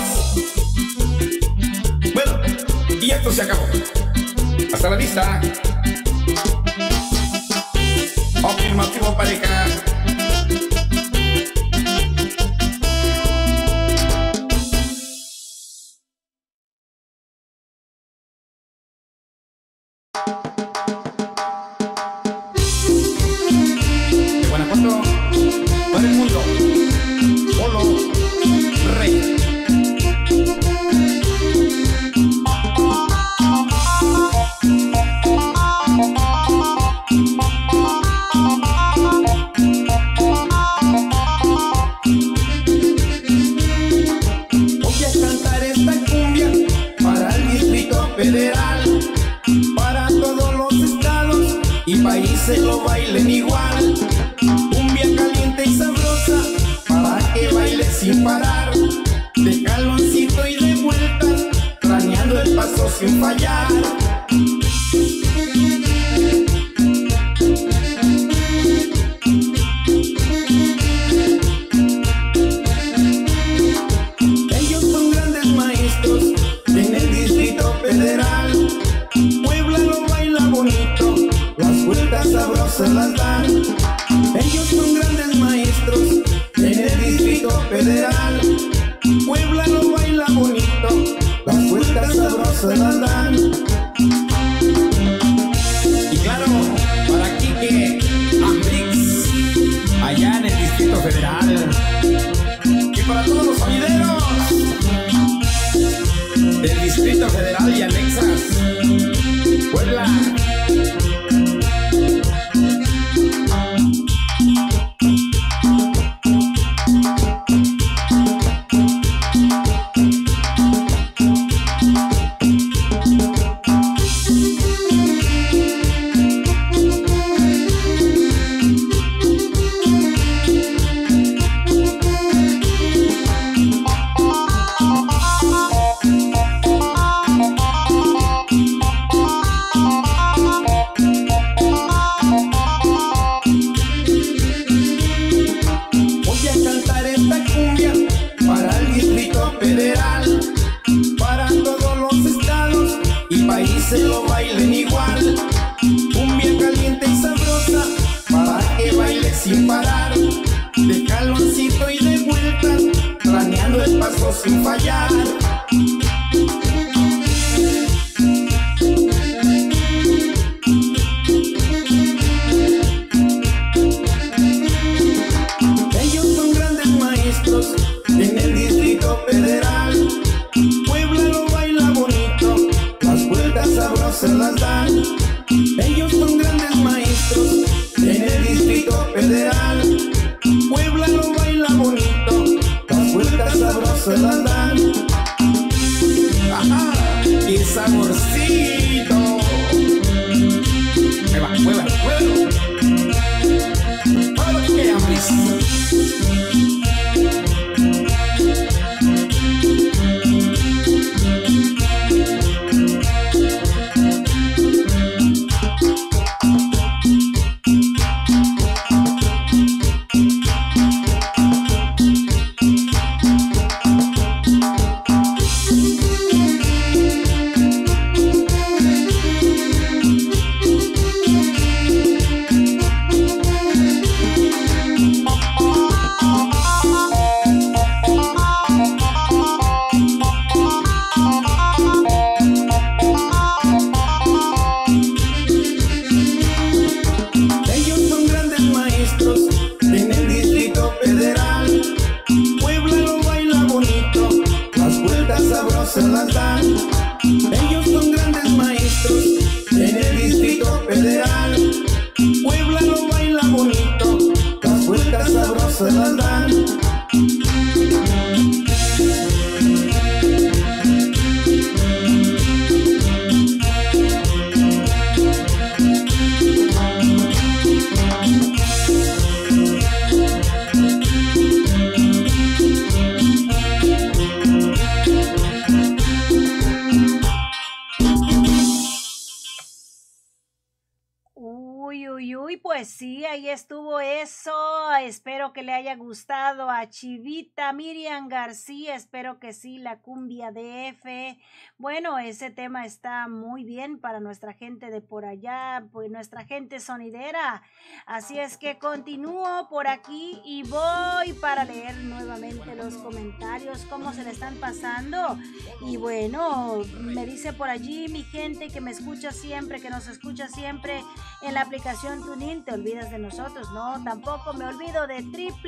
Bueno, y esto se acabó. Hasta la vista. Afirmativo, pareja. De Guanajuato para el mundo, Polo Rey. Voy a cantar esta cumbia para el Distrito Federal, para todos los estados y países lo bailen igual. Cumbia caliente y sabrosa para que bailes sin parar, de jaloncito y de vuelta, craneando el paso sin fallar. Ellos son grandes maestros en el Distrito Federal. Puebla lo baila bonito, las vueltas sabrosas las dan. Ellos son grandes maestros en el Distrito Federal. Puebla lo baila bonito, las vueltas se las dan. Y claro, para Quique Ambrix, allá en el Distrito Federal. Y para todos los sonideros del Distrito Federal y anexas, Puebla. Se lo bailen igual, cumbia caliente y sabrosa, para que baile sin parar, de jaloncito y de vuelta, planeando el paso sin fallar. Ellos son grandes maestros en el Distrito Federal. Puebla lo baila bonito, las vueltas sabrosas las dan. Ellos son grandes maestros en el Distrito Federal. Puebla lo baila bonito, las vueltas sabrosas las dan. Ajá, qué saborcito. Mueva, mueva, mueva. Para que ames. Se las dan. Ellos son grandes maestros en el Distrito Federal. Puebla lo baila bonito, las vueltas sabrosas las dan. Pues sí, ahí estuvo eso. Espero que le haya gustado a Chivita Miriam García. Espero que sí, la cumbia DF. Bueno, ese tema está muy bien para nuestra gente de por allá, pues nuestra gente sonidera. Así es que continúo por aquí y voy para leer nuevamente los comentarios, cómo se le están pasando. Y bueno, me dice por allí mi gente que me escucha siempre, que nos escucha siempre en la aplicación TuneIn. Te olvidas de nosotros, no, tampoco me olvido de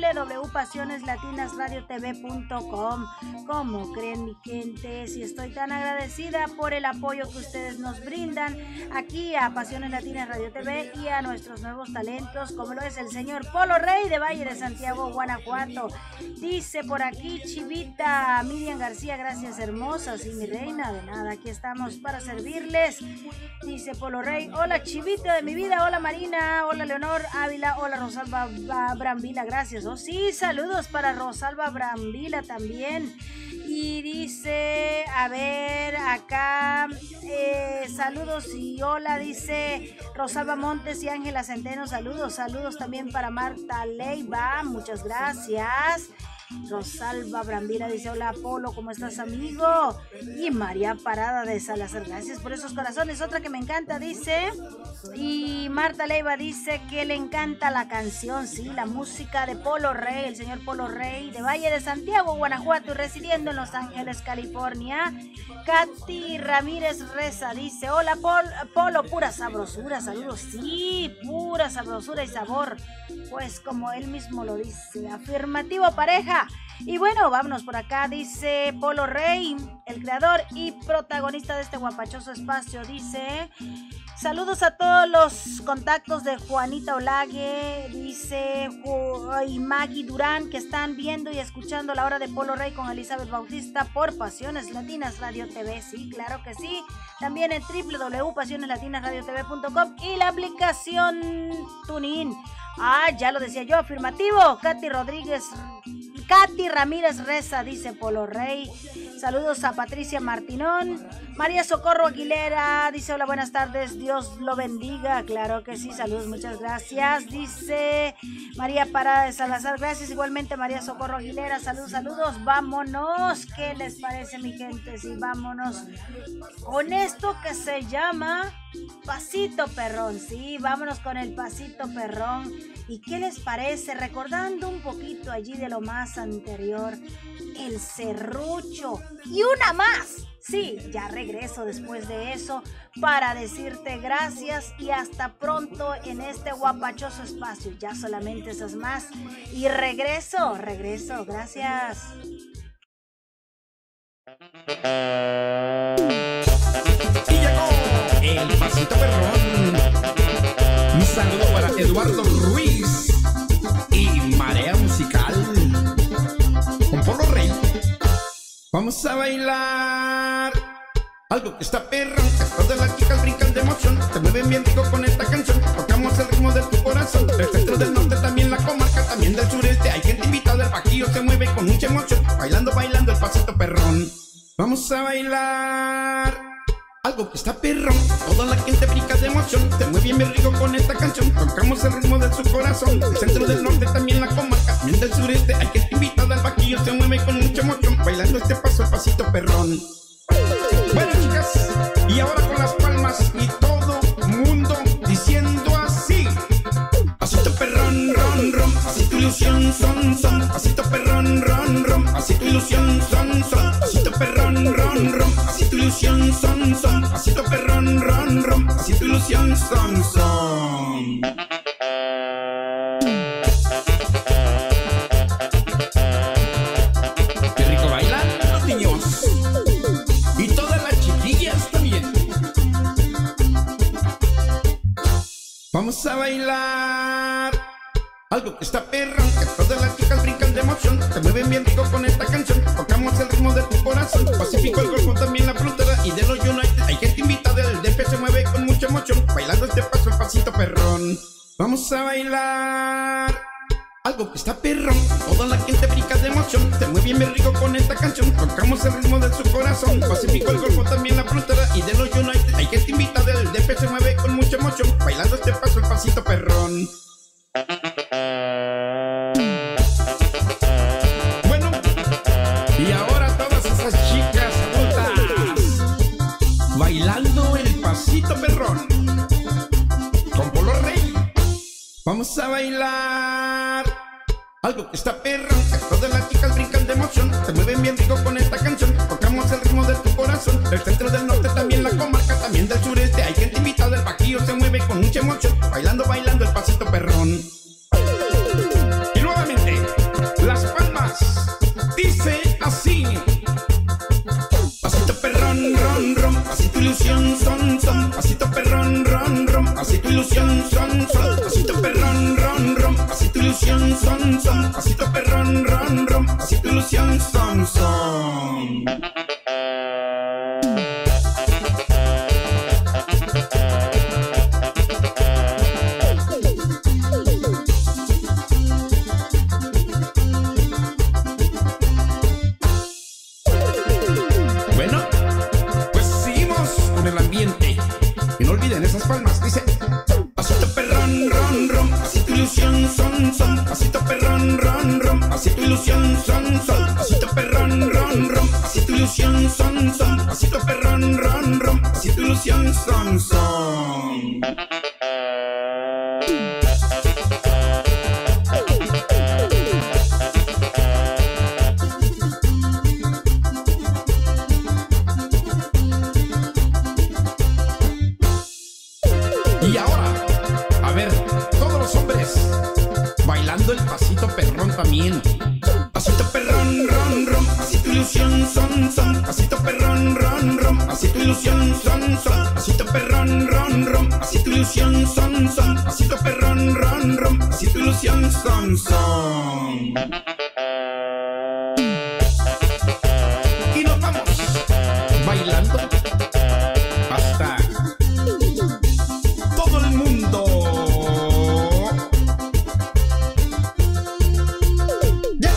www.pasioneslatinasradiotv.com. ¿Cómo creen, mi gente? Si estoy tan agradecida por el apoyo que ustedes nos brindan aquí a Pasiones Latinas Radio TV y a nuestros nuevos talentos, como lo es el señor Polo Rey de Valle de Santiago, Guanajuato. Dice por aquí Chivita Miriam García, gracias hermosas y mi reina, de nada, aquí estamos para servirles. Dice Polo Rey, hola Chivita de mi vida, hola Marina, hola Leonor Ávila, hola Rosalba Brambila, gracias. Oh sí, saludos para Rosalba Brambila también. Y dice, a ver, acá, saludos y hola, dice Rosalba Montes y Ángela Centeno, saludos también para Marta Leiva, muchas gracias. Rosalba Brambila dice, hola Polo, ¿cómo estás, amigo? Y María Parada de Salazar, gracias por esos corazones. Otra que me encanta dice, y Marta Leiva dice que le encanta la canción, sí, la música de Polo Rey, el señor Polo Rey, de Valle de Santiago, Guanajuato, y residiendo en Los Ángeles, California. Katy Ramírez Reza dice, hola Polo, pura sabrosura, saludos, sí, pura sabrosura y sabor, pues como él mismo lo dice, afirmativo pareja. Y bueno, vámonos por acá, dice Polo Rey, el creador y protagonista de este guapachoso espacio, dice, saludos a todos los contactos de Juanita Olague, dice, y Maggie Durán, que están viendo y escuchando La Hora de Polo Rey con Elizabeth Bautista por Pasiones Latinas Radio TV, sí, claro que sí, también en www.pasioneslatinasradiotv.com y la aplicación TuneIn. Ah, ya lo decía yo, afirmativo. Katy Ramírez Reza, dice Polo Rey. Saludos a Patricia Martinón. María Socorro Aguilera dice, hola, buenas tardes, Dios lo bendiga. Claro que sí, saludos, muchas gracias. Dice María Parada de Salazar, gracias igualmente María Socorro Aguilera. Saludos, vámonos. ¿Qué les parece, mi gente? Sí, vámonos con esto que se llama Pasito Perrón. Sí, vámonos con el Pasito Perrón. ¿Y qué les parece? Recordando un poquito allí de lo más anterior, el serrucho y una más. Sí, ya regreso después de eso para decirte gracias y hasta pronto en este guapachoso espacio. Ya solamente esas más. Y regreso, gracias. Y llegó el Pasito Perrón. Un saludo para Eduardo Ruiz y Marea Musical con Polo Rey. Vamos a bailar algo que está perrón, que todas las chicas brincan de emoción, se mueven bien rico con esta canción, tocamos el ritmo de tu corazón, del centro, del norte, también la comarca, también del sureste, hay gente invitada, el Bajío se mueve con mucha emoción, bailando el Pasito Perrón. Vamos a bailar algo que está perrón, toda la gente brinca de emoción, se mueve bien rico con esta canción, tocamos el ritmo de su corazón, del centro, del norte, también la comarca, también del sureste, hay gente invitada, el Bajío se mueve con mucha emoción, bailando este paso, el Pasito Perrón. Bueno, chicas, y ahora con las palmas y todo mundo diciendo así: Pasito perrón, ron, ron, pasito ilusión, son, son, pasito perrón, ron, ron, pasito ilusión, son, son, pasito perrón, ron, ron, pasito ilusión, son, son, pasito perrón, ron, ron, pasito ilusión, son, son. Qué rico bailan los niños. Y todas las chiquillas también. Vamos a bailar algo que está perrón, que todas las chicas brincan de emoción, se mueven bien rico con esta canción, tocamos el ritmo de tu corazón, Pacífico, el Golfo, también la frontera y de los United, hay gente invitada, el DF se mueve con mucha emoción, bailando este paso, el Pasito Perrón. Vamos a bailar algo que está perrón, toda la gente brinca de emoción, se mueve bien rico con esta canción, tocamos el ritmo de su corazón, Pacífico, el Golfo, también la frontera y de los United, hay gente invitada, el DF se mueve con mucha emoción, bailando este paso, el Pasito Perrón. Bueno, y ahora todas esas chicas adultas bailando el Pasito Perrón con Polo Rey. Vamos a bailar algo que está perrón, que todas las chicas brincan de emoción, se mueven bien rico con esta canción, tocamos el ritmo de tu corazón, del centro, del norte, también la comarca, también del sureste, hay gente invitada, el Bajío se mueve con mucha emoción, bailando el Pasito Perrón. Y nuevamente, las palmas, dice así: Pasito perrón, ron, ron, pasito ilusión, son, son, pasito perrón, ron, ron, pasito ilusión, son, son, pasito perrón, ron, ron, pasito ilusión, son, son, pasito perrón, ron, ron, pasito ilusión, son, son. Esas palmas, dice: Pasito perrón, ron, ron, pasito ilusión, son, son, pasito perrón, ron, ron, pasito pasito ilusión, son, pasito perrón, ron, ron, pasito ilusión, son, pasito perrón, ron, ron, pasito ilusión, son. Y ahora, a ver, todos los hombres bailando el pasito perrón también. Pasito perrón, ron, ron, pasito ilusión, son, pasito perrón, ron, ron, pasito ilusión, son, pasito perrón, ron, ron, pasito ilusión, son, pasito perrón, ron, ron, pasito ilusión, son. Y nos vamos bailando hasta todo el mundo. Yes.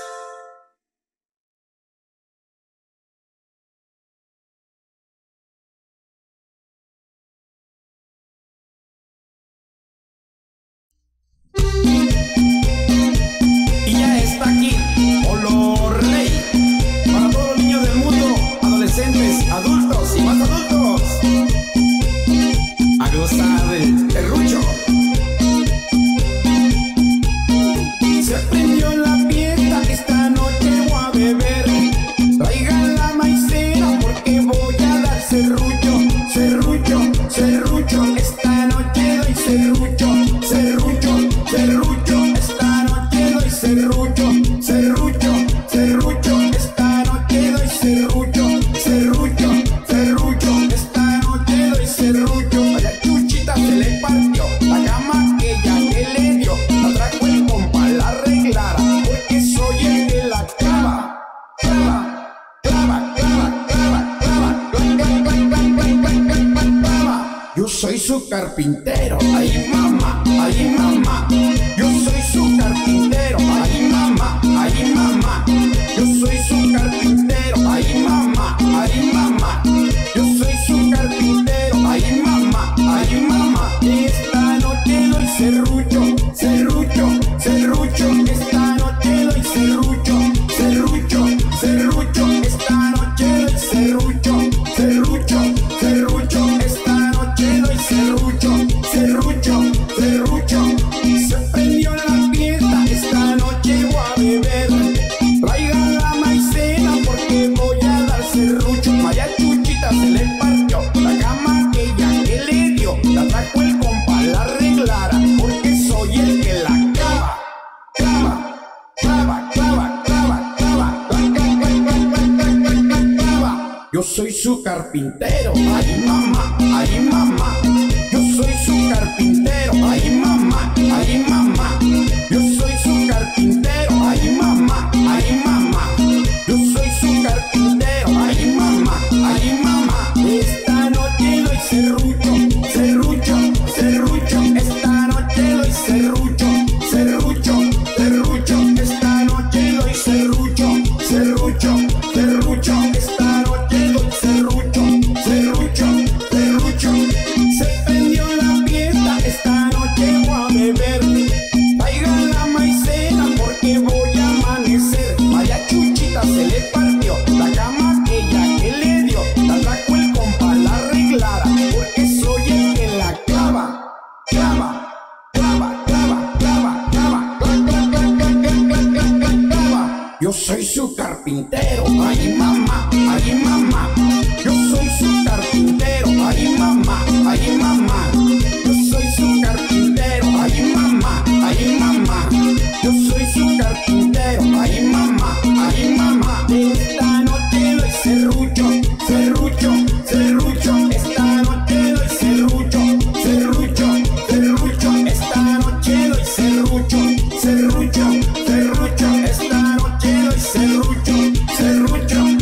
Y ya está aquí Polo Rey para todos los niños del mundo, adolescentes, adultos y más adultos, a gozar el terrucho. Se prendió la fiesta, esta noche voy a beber. Traigan la maicena porque voy a dar serrucho, serrucho, serrucho. Esta noche doy serrucho, serrucho, serrucho. Esta noche doy serrucho, serrucho, serrucho. Esta noche doy serrucho, serrucho, serrucho. Esta noche doy serrucho. Vaya chuchita se le partió la cama aquella que le dio. La trajo el compa, la arreglara porque soy el que la clava, clava, clava, clava, clava, clava, clava. Yo soy su carpintero, ay mamá, ay mamá. Yo soy su carpintero, ay mamá, ay mamá. Yo soy su carpintero, ay mamá, ay mamá. Yo soy su carpintero, ay mamá, ay mamá. Esta noche doy serrucho, serrucho, serrucho. Esta noche doy serrucho, serrucho, serrucho. Esta noche doy serrucho, serrucho, serrucho. Esta noche doy serrucho, serrucho, serrucho. Se prendió la fiesta, esta noche voy a beber. Traigan la maicena porque voy a dar serrucho. Vaya chuchita se le partió la cama aquella que le dio. La trajo el compa, la arreglara porque soy el que la clava, clava, clava, clava, clava, clava, clava. Yo soy su carpintero, ay mamá, ay mamá. Yo soy su carpintero, ay mamá, ay mamá. Yo soy su carpintero, ay mamá, ay mamá. Yo soy su carpintero, ay mamá, ay mamá. Esta noche doy serrucho, serrucho, serrucho. Esta noche doy serrucho, serrucho, serrucho. Esta noche doy serrucho, serrucho, serrucho. Esta noche doy serrucho, serrucho, serrucho. Se prendió la fiesta, esta noche voy a beber. Traigan la maicena porque voy a amanecer. Vaya chuchita se le partió la cama aquella que le dio. La trajo el compa, la arreglara porque soy el que la clava, clava, clava, clava, clava, clava, clava. Yo soy su carpintero, ay mamá, ay mamá. Yo soy su carpintero, ay mamá, ay mamá. Yo soy su carpintero, ay mamá, ay mamá. Yo soy su carpintero, ay mamá, ay mamá. Esta noche doy serrucho, serrucho, serrucho. Esta noche doy serrucho, serrucho, serrucho. Esta noche doy serrucho, serrucho, serrucho. Esta noche doy serrucho, serrucho.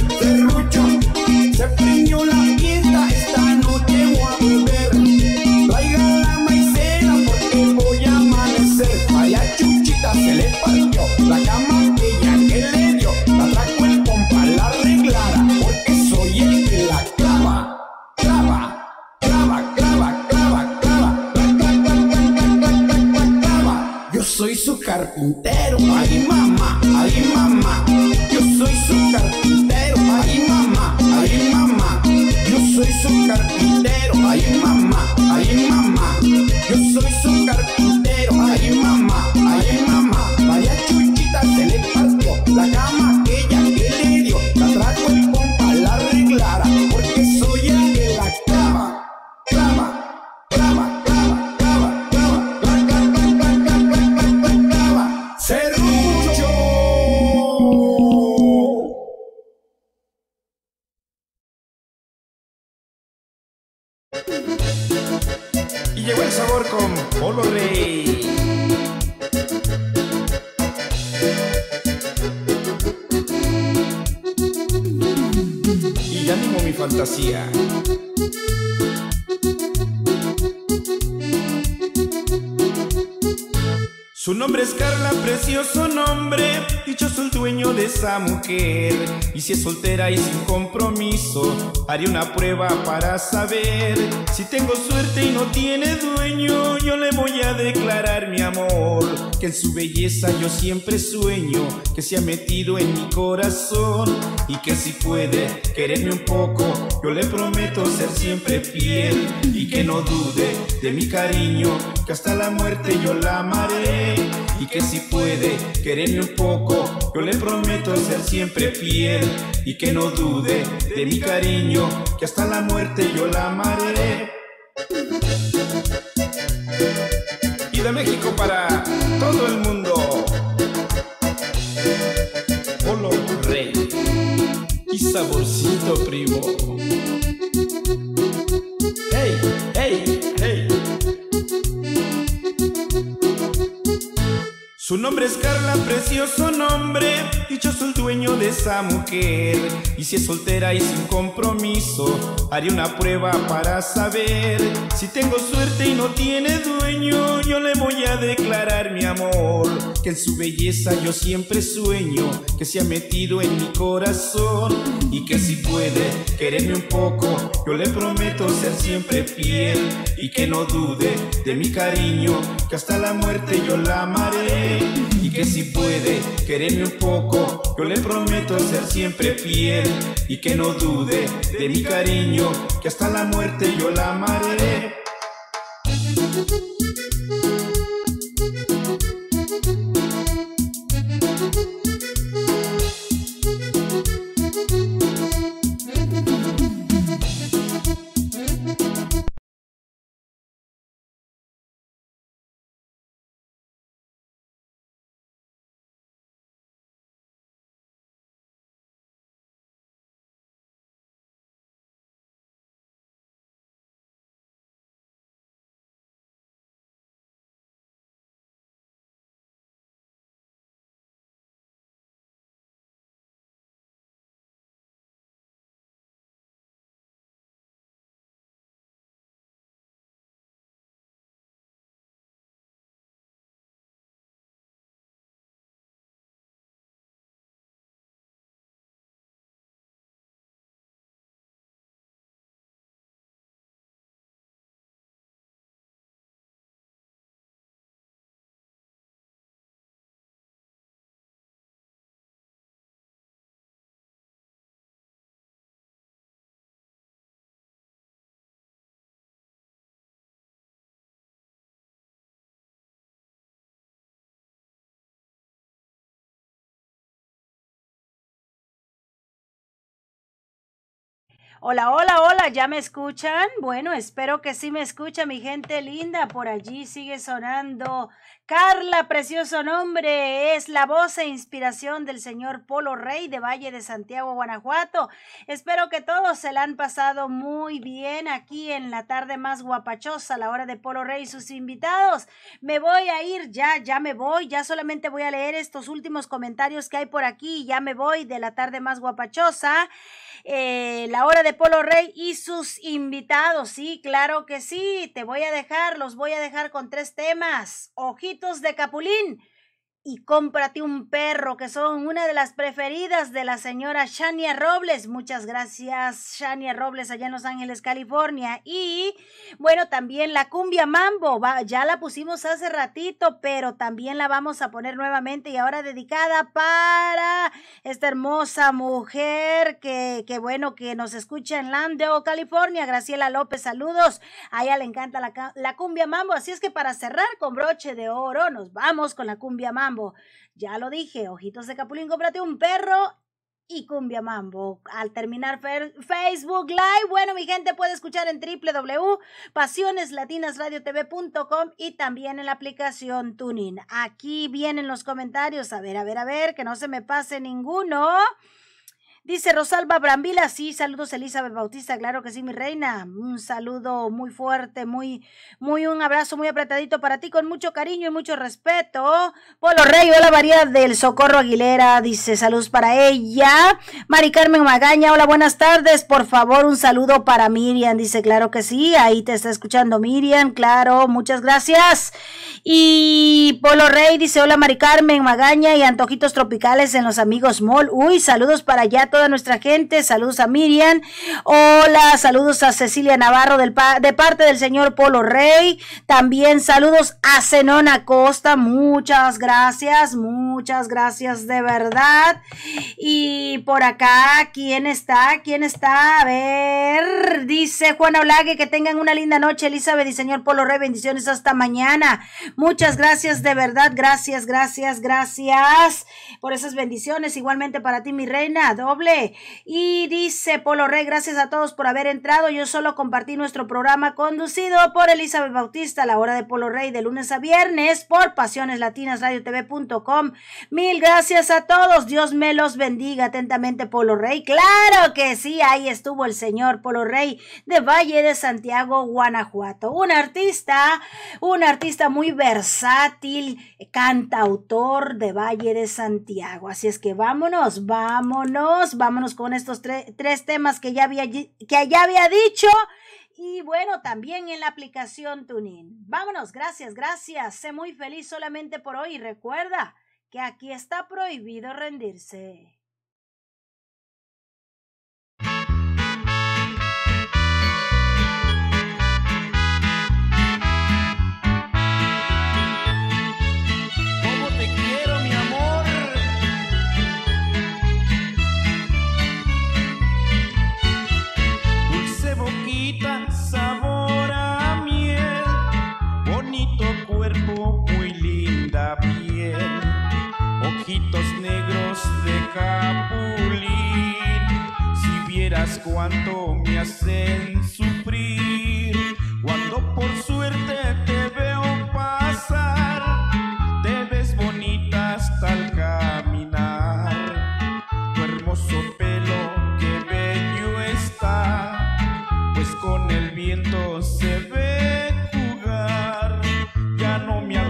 su carpintero, ay mamá, yo soy su carpintero, ay mamá, yo soy su carpintero, ay mamá, yo soy su carpintero, ay mamá, vaya chuchita se le partió la cama aquella que le dio, la trajo el compa, la arreglara, porque soy el que la clava, serrucho. Y llegó el sabor con Polo Rey. Y animo mi fantasía. Su nombre es Carla, precioso nombre, dichoso el dueño de esa mujer. Y si es soltera y sin compromiso, haré una prueba para saber. Si tengo suerte y no tiene dueño, yo le voy a declarar mi amor. Que en su belleza yo siempre sueño, que se ha metido en mi corazón. Y que si puede quererme un poco, yo le prometo ser siempre fiel. Y que no dude de mi cariño, que hasta la muerte yo la amaré. Y que si puede quererme un poco, yo le prometo ser siempre fiel. Y que no dude de mi cariño, que hasta la muerte yo la amaré. Y de México para todo el mundo, Polo Rey y Saborcito Primo. Hey, hey, hey. Su nombre es Carla, precioso nombre, dichoso el dueño de esa mujer. Y si es soltera y sin compromiso, haré una prueba para saber. Si tengo suerte y no tiene dueño, yo le voy a declarar mi amor. Que en su belleza yo siempre sueño, que se ha metido en mi corazón. Y que si puede quererme un poco, yo le prometo ser siempre fiel. Y que no dude de mi cariño, que hasta la muerte yo la amaré. Y que si puede quererme un poco, yo le prometo ser siempre fiel. Y que no dude de mi cariño, que hasta la muerte yo la amaré. Hola, hola, hola, ¿ya me escuchan? Bueno, espero que sí me escucha mi gente linda. Por allí sigue sonando Carla, precioso nombre. Es la voz e inspiración del señor Polo Rey de Valle de Santiago, Guanajuato. Espero que todos se la han pasado muy bien aquí en la tarde más guapachosa, la hora de Polo Rey y sus invitados. Me voy a ir ya me voy. Ya solamente voy a leer estos últimos comentarios que hay por aquí. Ya me voy de la tarde más guapachosa. La hora de Polo Rey y sus invitados, sí, claro que sí, los voy a dejar con 3 temas. Ojitos de Capulín, y cómprate un perro, que son una de las preferidas de la señora Shania Robles. Muchas gracias, Shania Robles, allá en Los Ángeles, California. Y bueno, también la cumbia mambo, ya la pusimos hace ratito, pero también la vamos a poner nuevamente y ahora dedicada para esta hermosa mujer que bueno, que nos escucha en Landale, California, Graciela López, saludos. A ella le encanta la cumbia mambo, así es que para cerrar con broche de oro, nos vamos con la cumbia mambo. Ya lo dije, Ojitos de Capulín, cómprate un perro y cumbia mambo. Al terminar Facebook Live, bueno, mi gente puede escuchar en www.pasioneslatinasradiotv.com y también en la aplicación TuneIn. Aquí vienen los comentarios, a ver, que no se me pase ninguno. Dice Rosalba Brambila, sí, saludos Elizabeth Bautista, claro que sí, mi reina. Un saludo muy fuerte, un abrazo muy apretadito para ti, con mucho cariño y mucho respeto. Polo Rey, hola María del Socorro Aguilera, dice saludos para ella. Mari Carmen Magaña, hola, buenas tardes, por favor, un saludo para Miriam, dice claro que sí, ahí te está escuchando Miriam, claro, muchas gracias. Y Polo Rey dice, hola Mari Carmen Magaña y antojitos tropicales en los amigos Mall. Uy, saludos para allá toda nuestra gente, saludos a Miriam, hola, saludos a Cecilia Navarro de parte del señor Polo Rey, también saludos a Zenón Acosta, muchas gracias de verdad. Y por acá, ¿quién está? A ver, dice Juana Olague, que tengan una linda noche, Elizabeth y señor Polo Rey, bendiciones hasta mañana. Muchas gracias de verdad, gracias por esas bendiciones, igualmente para ti mi reina, doble. Y dice Polo Rey, gracias a todos por haber entrado, yo solo compartí nuestro programa conducido por Elizabeth Bautista, La Hora de Polo Rey, de lunes a viernes por pasioneslatinasradiotv.com. Mil gracias a todos, Dios me los bendiga atentamente, Polo Rey. Claro que sí, ahí estuvo el señor Polo Rey de Valle de Santiago, Guanajuato, un artista muy versátil, cantautor de Valle de Santiago. Así es que vámonos con estos tres temas que ya había dicho. Y bueno, también en la aplicación TuneIn. Vámonos, gracias. Sé muy feliz solamente por hoy. Y recuerda que aquí está prohibido rendirse. Sabor a miel, bonito cuerpo, muy linda piel, ojitos negros de capulín. Si vieras cuánto me hacen sufrir, cuando por suerte te veo pasar, te ves bonita hasta al caminar, tu hermoso pelo que bello está, pues con el viento se ve jugar. Ya no me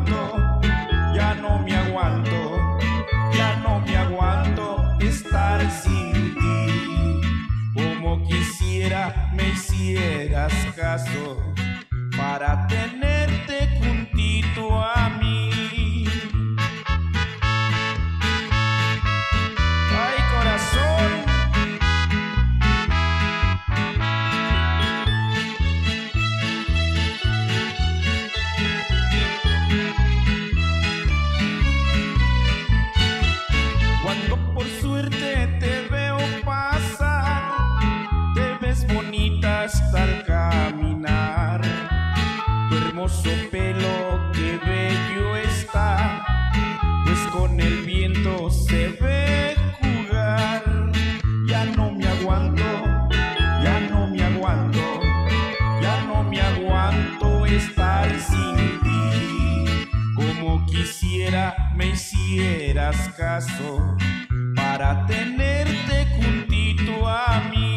aguanto estar sin ti. Como quisiera me hicieras caso para tenerte juntito a mí. Ay, corazón. Hasta al caminar, tu hermoso pelo que bello está, pues con el viento se ve jugar. Ya no me aguanto estar sin ti. Como quisiera me hicieras caso para tenerte juntito a mí.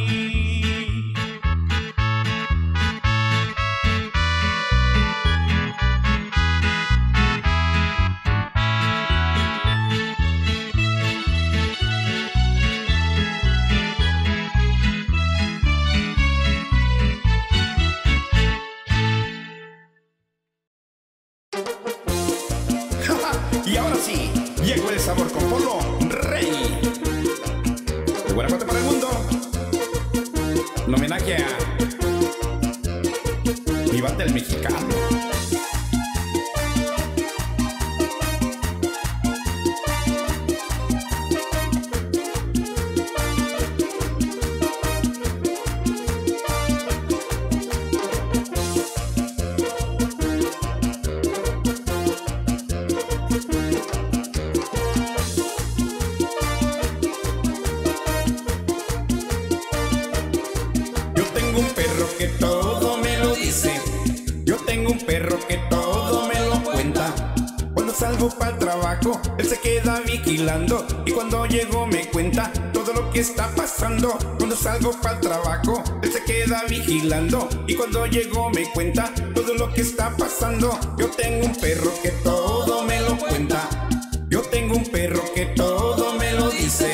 sabor con Polo Rey. De Guanajuato para el mundo. Un homenaje a mi banda el mexicano. Salgo para el trabajo, él se queda vigilando y cuando llego me cuenta todo lo que está pasando. Cuando salgo para el trabajo, él se queda vigilando y cuando llego me cuenta todo lo que está pasando. Yo tengo un perro que todo me lo cuenta. Yo tengo un perro que todo me lo dice.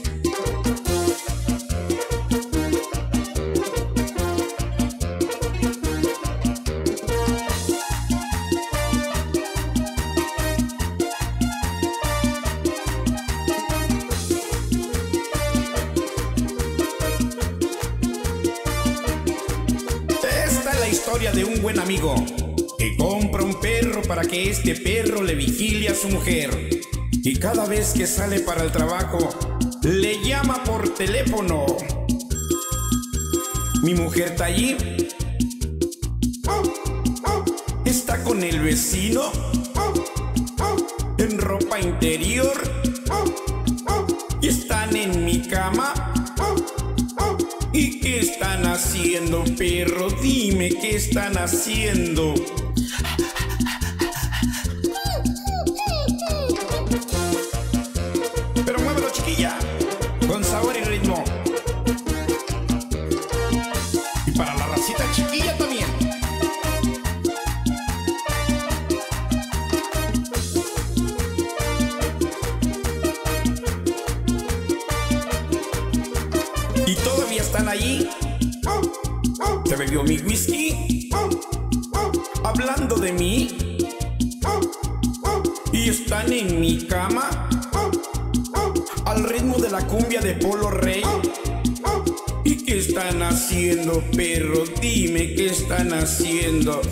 De un buen amigo que compra un perro para que este perro le vigile a su mujer y cada vez que sale para el trabajo le llama por teléfono. Mi mujer está allí, está con el vecino en ropa interior y están en mi cama. ¿Y qué están haciendo, perro? Dime, ¿qué están haciendo? Pero muévelo, chiquilla, con sabor y ritmo. Y para la racita chiquilla también. Y todavía están allí. Se bebió mi whisky, hablando de mí, y están en mi cama, al ritmo de la cumbia de Polo Rey. ¿Y qué están haciendo, perro? Dime, ¿qué están haciendo?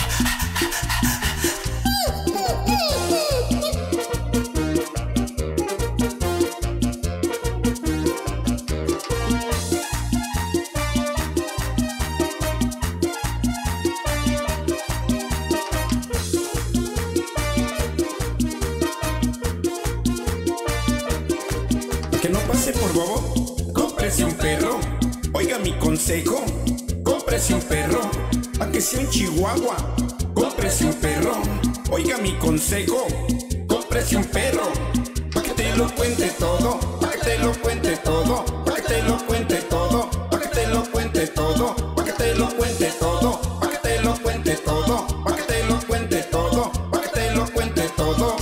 Que no pase por bobo, cómprese un perro. Oiga mi consejo, cómprese un perro. A que sea un chihuahua, cómprese un perro. Oiga mi consejo, cómprese un perro. Pa' que te lo cuente todo, pa' que te lo cuente todo, pa' que te lo cuente todo, pa' que te lo cuente todo, pa' que te lo cuente todo, pa' que te lo cuente todo, pa' que te lo cuente todo, pa' que te lo cuente todo.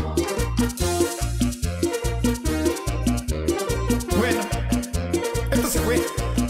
Bueno, esto se fue.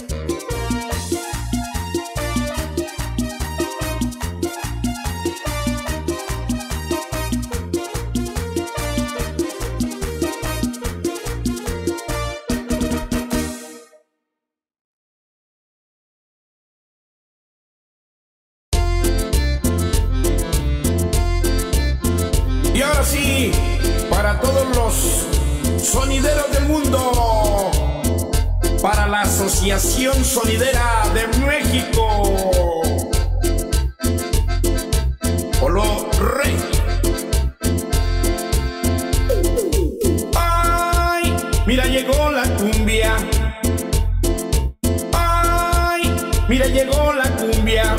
Y ahora sí, para todos los sonideros del mundo, para la Asociación Sonidera de México, Polo Rey. Ay, mira llegó la cumbia. Ay, mira llegó la cumbia.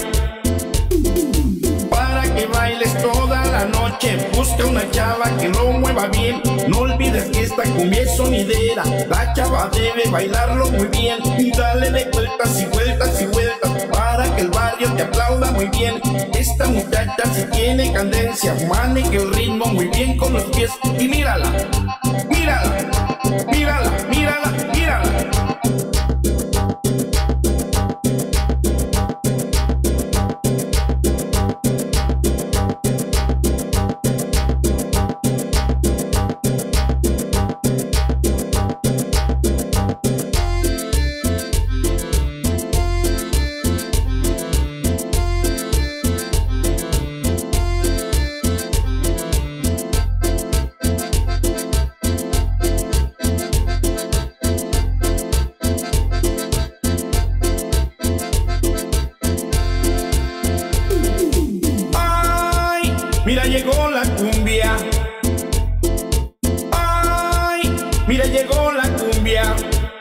Para que bailes toda la noche, busca una chava que lo mueva bien. No olvides que esta cumbia es sonidera, la chava debe bailarlo muy bien. Y dale de vueltas y vueltas y vueltas, para que el barrio te aplauda muy bien. Esta muchacha si tiene cadencia, maneja el ritmo muy bien con los pies. Y mírala, mírala, mírala, mírala, mírala. mira llegó la cumbia. Ay, mira llegó la cumbia.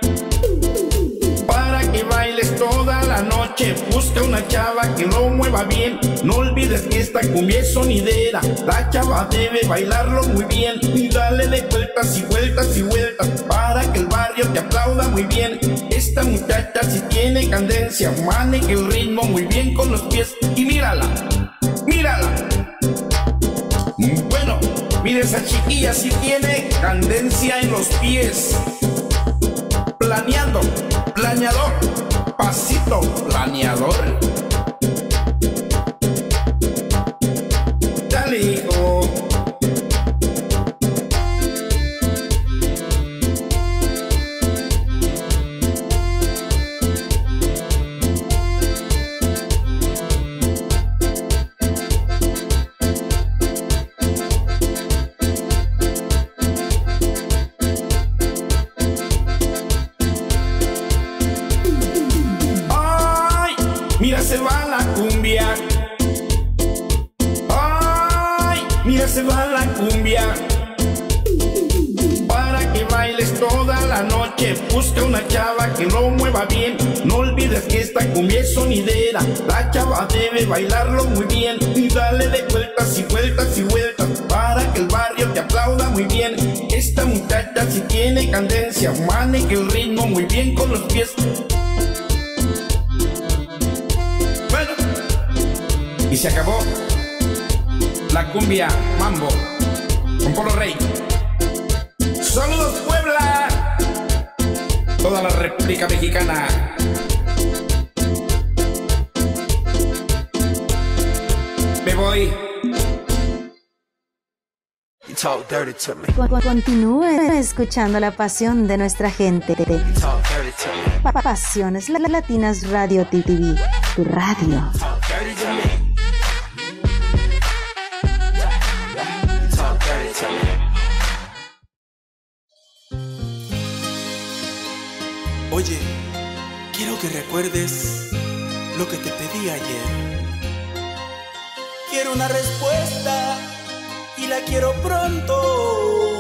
Para que bailes toda la noche, busca una chava que lo mueva bien. No olvides que esta cumbia es sonidera, la chava debe bailarlo muy bien. Y dale de vueltas y vueltas y vueltas, para que el barrio te aplauda muy bien. Esta muchacha si tiene candencia, maneja el ritmo muy bien con los pies. Y mírala, mírala. Bueno, mira esa chiquilla si tiene candencia en los pies. Planeando, planeador, pasito planeador. Dale, hijo. Mira se va la cumbia. Ay, mira se va la cumbia. Para que bailes toda la noche, busca una chava que lo mueva bien. No olvides que esta cumbia es sonidera, la chava debe bailarlo muy bien. Y dale de vueltas y vueltas y vueltas, para que el barrio te aplauda muy bien. Esta muchacha si tiene candencia, maneja el ritmo muy bien con los pies. Y se acabó la cumbia mambo con Polo Rey. Saludos Puebla, toda la República Mexicana. Me voy. Continúe escuchando la pasión de nuestra gente. Pasiones Latinas Radio TV, tu radio. Oye, quiero que recuerdes lo que te pedí ayer. Quiero una respuesta y la quiero pronto.